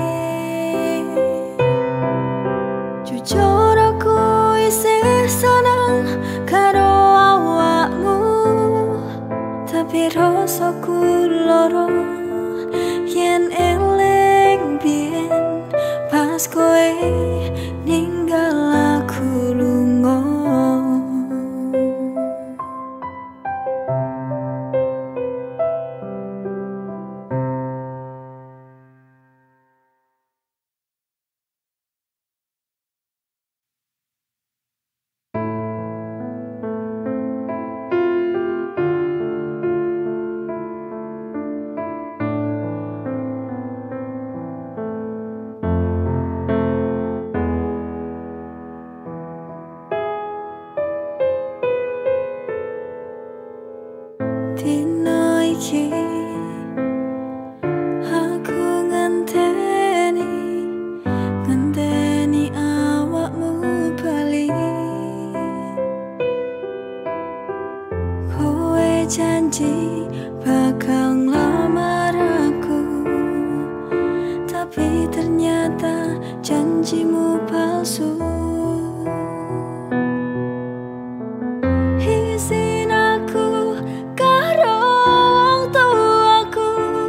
Jujur aku isih seneng karo awakmu, tapi rasaku loro yen eling biyen pas kowe ninggal aku lunga. Dino iki aku ngenteni awakmu bali. Kowe janji bakal nglamar aku, tapi ternyata janjimu palsu. Izin aku karo wong tuaku,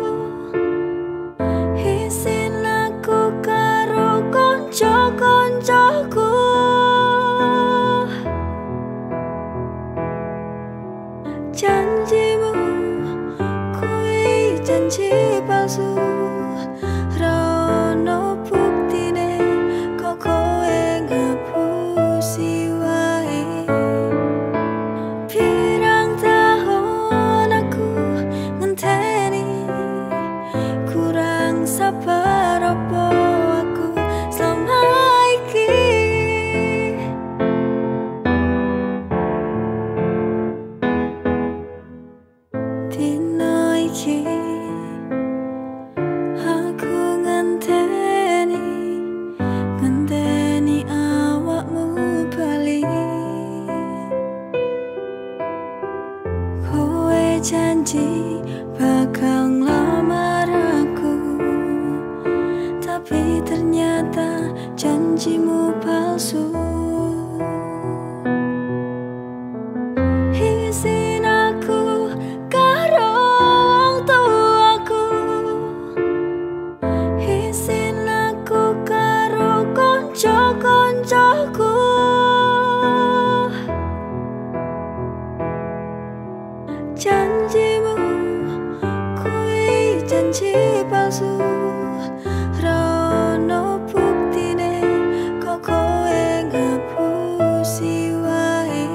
izin aku karo konco-koncoku. Janjimu kuwi janji palsu, ra ono buktine kok kowe ngapusi wae. Pirang tahun aku ngenteni, kurang sabar apa aku selama iki. Dino iki aku ngenteni awakmu bali. Kowe janji bakal nglamar aku, tapi ternyata janjimu palsu. Izin aku karo wong tuaku, izin aku karo konco-koncoku. Janjimu kuwi janji palsu, ra ono buktine kok kowe ngapusi wae.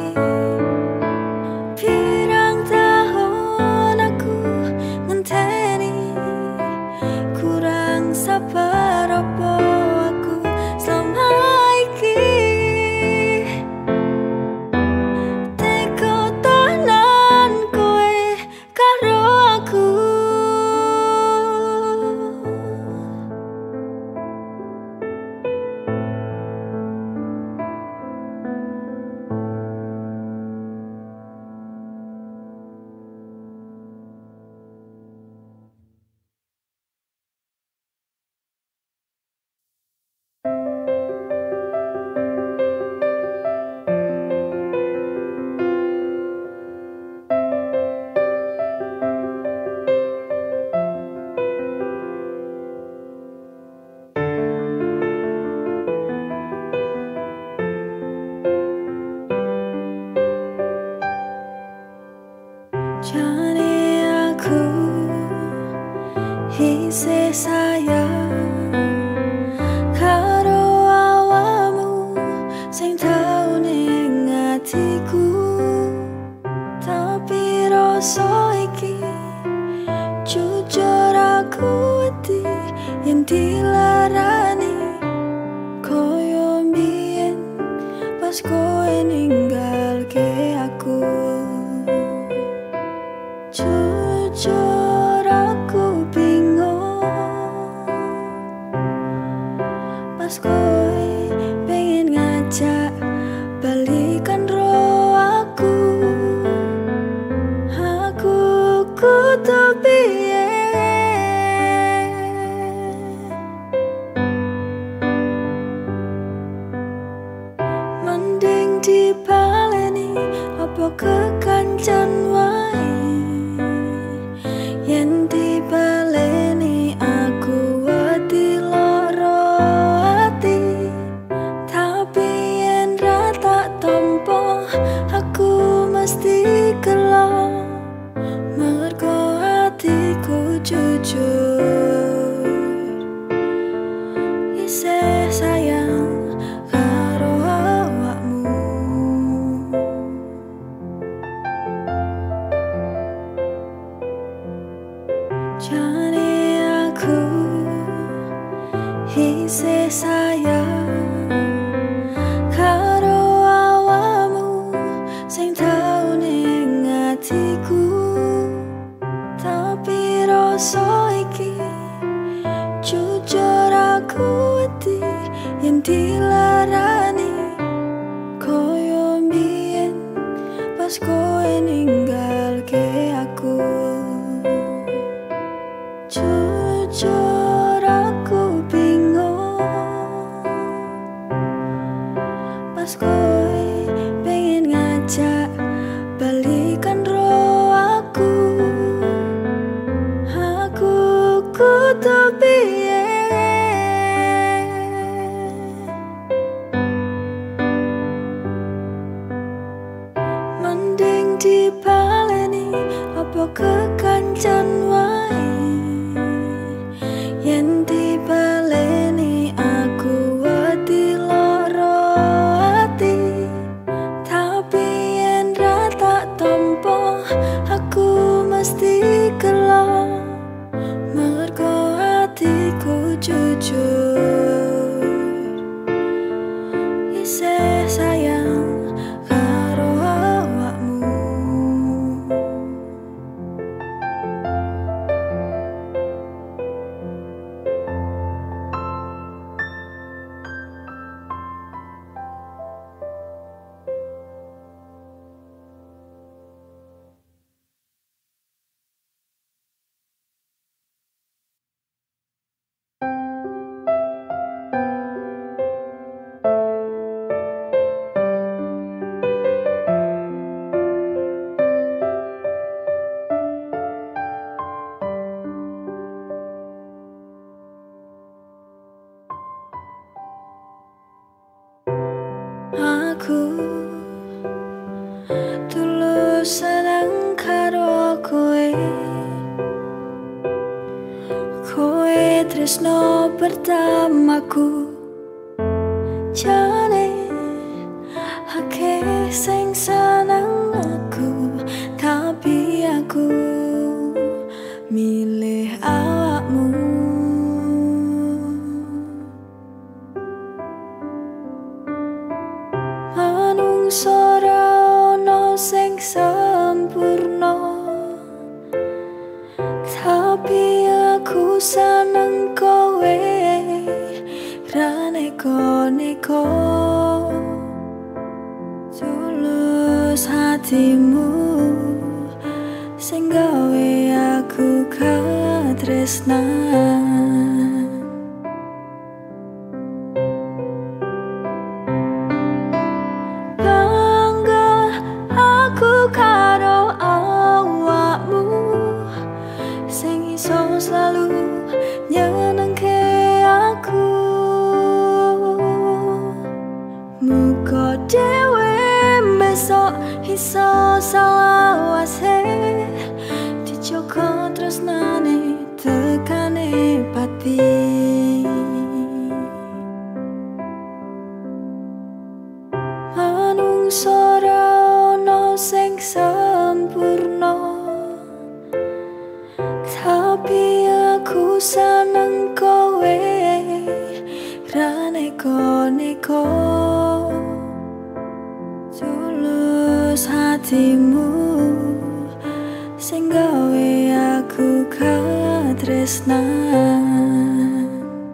Pirang tahun aku ngenteni, kurang sabar apa aku selama iki. Teko tenan kowe karo aku. Jane aku isih sayang karo awakmu sing tau ning atiku. rasa iki jujur aku wedi yen dilarani koyo mbiyen pas kowe ninggalke aku. Jujur aku bingung pas kowe pengen ngajak balikan roh aku kudu piye. Mending dibaleni apa kekancan wae yen dibaleni aku wedi loro ati, tapi yen ra tak tampa aku mesti gelo mergo hatiku jujur isih sayang karo awakmu. Jane aku isih sayang karo awakmu sing tau ning atiku, tapi rasa iki jujur aku wedi yen dilarani koyo mbiyen pas kowe ninggalke aku. Jujur aku bingung pas kowe pengen ngajak balikan roh aku kudu piye. Mending dibaleni apa kekancan wae yen dibaleni aku wedi loro ati, tapi yen ra tak tampa aku mesti gelo mergo hatiku jujur isih sayang karo awakmu. Aku tulus seneng karo kowe, kowe tresno pertamaku. Jane akeh sing seneng aku, tapi aku milih awakmu. Ora ono sing sempurna, tapi aku seneng kowe ra neko-neko. Tulus hatimu sing gawe aku katresnan. Karo awakmu sing iso selalu nyenengke aku. Muga dhewe besok iso salawase dijogo tresnane tekane sing gawe aku katresnan.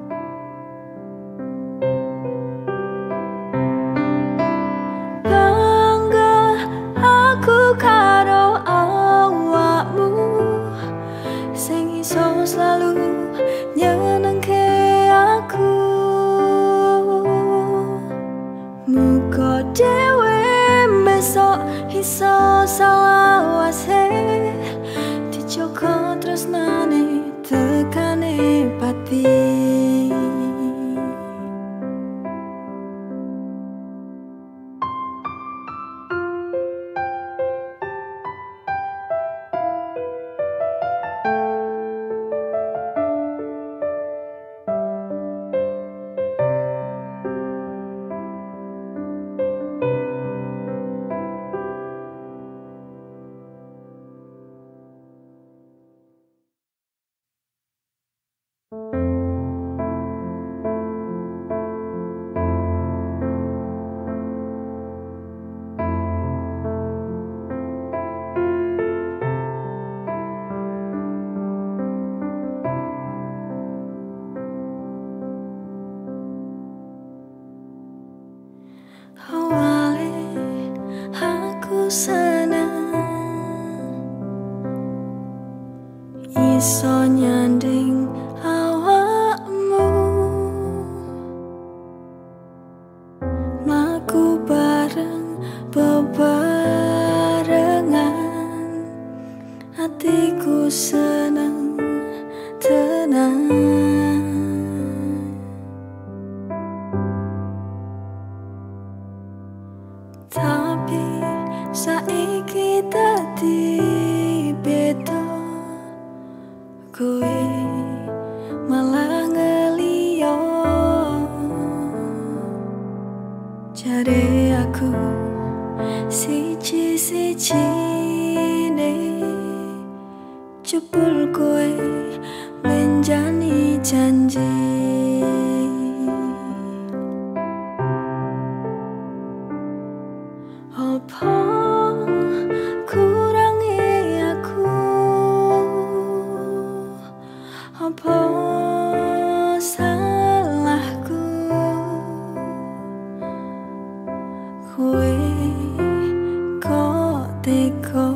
Bangga aku karo awakmu sing iso selalu nyenengke aku. Muga dhewe besok iso salawase dijogo tresnane tekane pati. Awale aku seneng iso nyanding awakmu, mlaku bareng bebarengan, hatiku seneng tenang. Tapi saiki dadi beda, kowe malah ngeliyo. Jare aku siji-sijine jebul kowe menjani janji. Apa kurangi aku? Apa salahku? Kowe kok tega?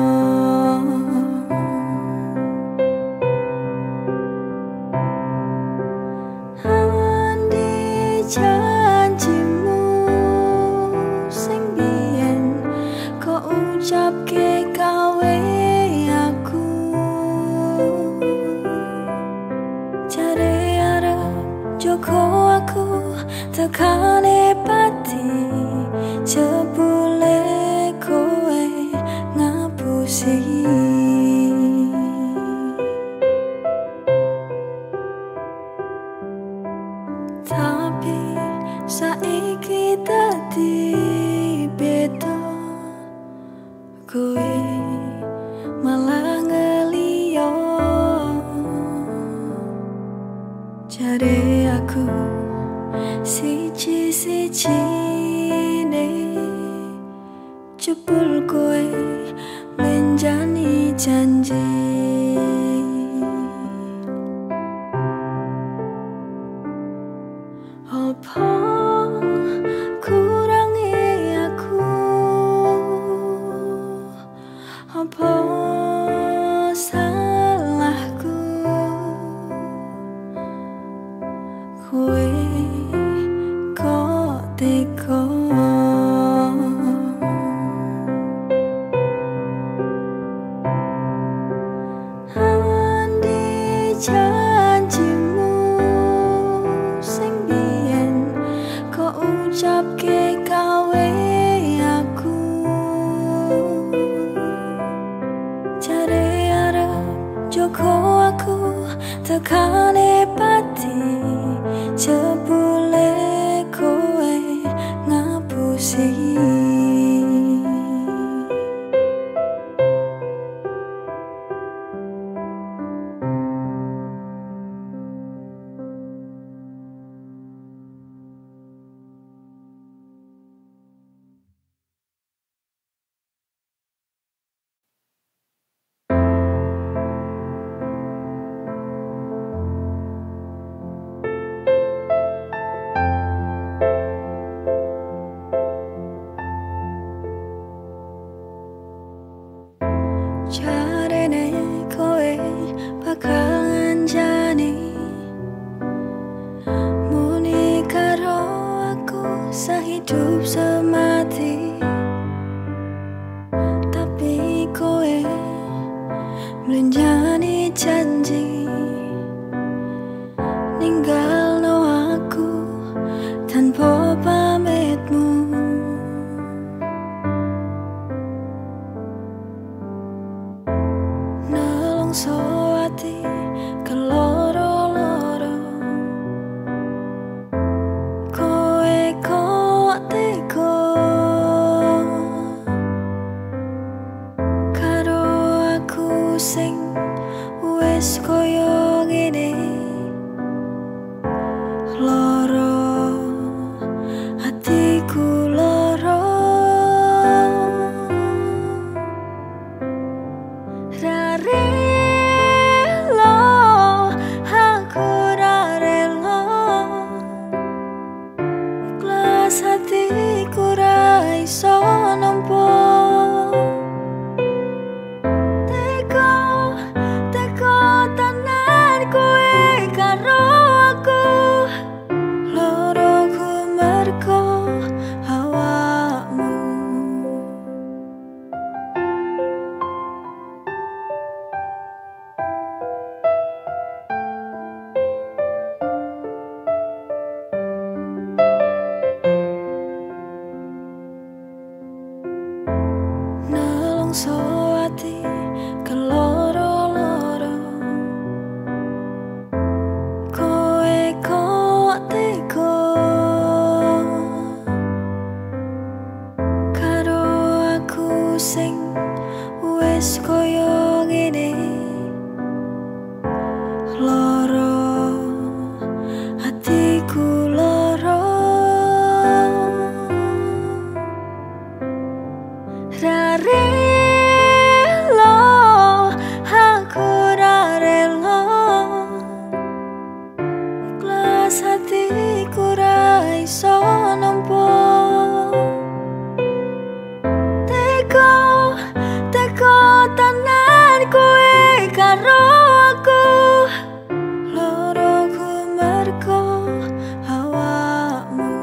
Andi janjimu sing biyen kok ucapke gawe aku, jare arep jogo aku tekane pati, jebule kowe ngapusi. Tapi saiki dadi beda, kowe malah ngeliyo. Jare aku siji-sijine jebul kowe menjani janji. Apa kurangi aku? Apa salahku? Kowe kok tega? Andi janjimu sing biyen kok ucapke gawe aku, jare arep jogo aku tekane pati, jebule kowe ngapusi. Jarene kowe bakal nganjani muni karo aku sehidup semati. Tapi kowe melenjani janji ninggalno aku tanpa pamitmu. Nelongso ati keloro-loro, kowe kok tega karo aku sing wis koyo ngene. Loro hatiku loro, ra rela aku ra rela, ikhlas hatiku ra iso nampa. Teko tenan kowe karo aku, loroku merko awakmu. Nelongso ati keloro-loro, kowe kok tega karo aku sing wis koyo ngene. Loro hatiku loro, ra rela aku ra rela, ikhlas hatiku ra iso nampa. Teko tenan kowe karo aku, loroku merko awakmu.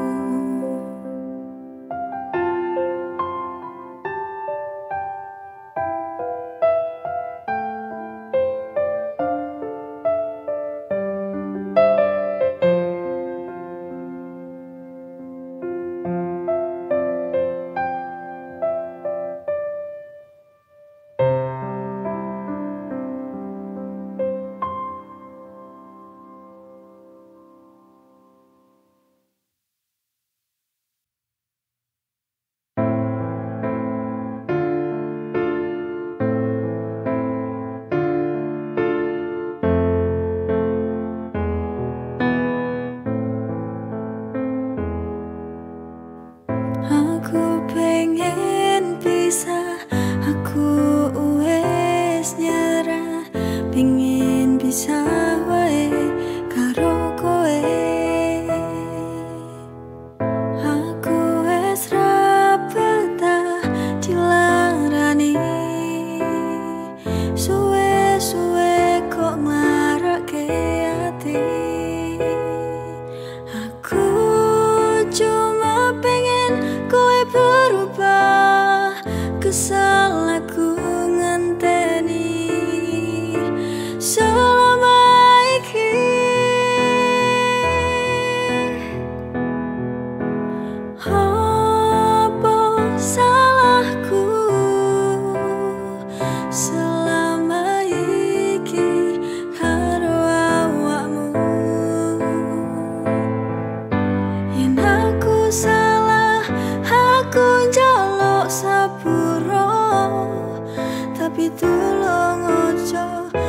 Aku pengen pisah, aku wes nyerah, pengen pisah wae karo kowe. Aku wes ra betah dilarani, suwe-suwe kok marake ati. Aku cuma pengen kowe berubah, kesal aku ngenteni selama iki. Apa salahku selama iki karo awakmu? Yen aku salah, aku njaluk sepuro, tapi tulung ojo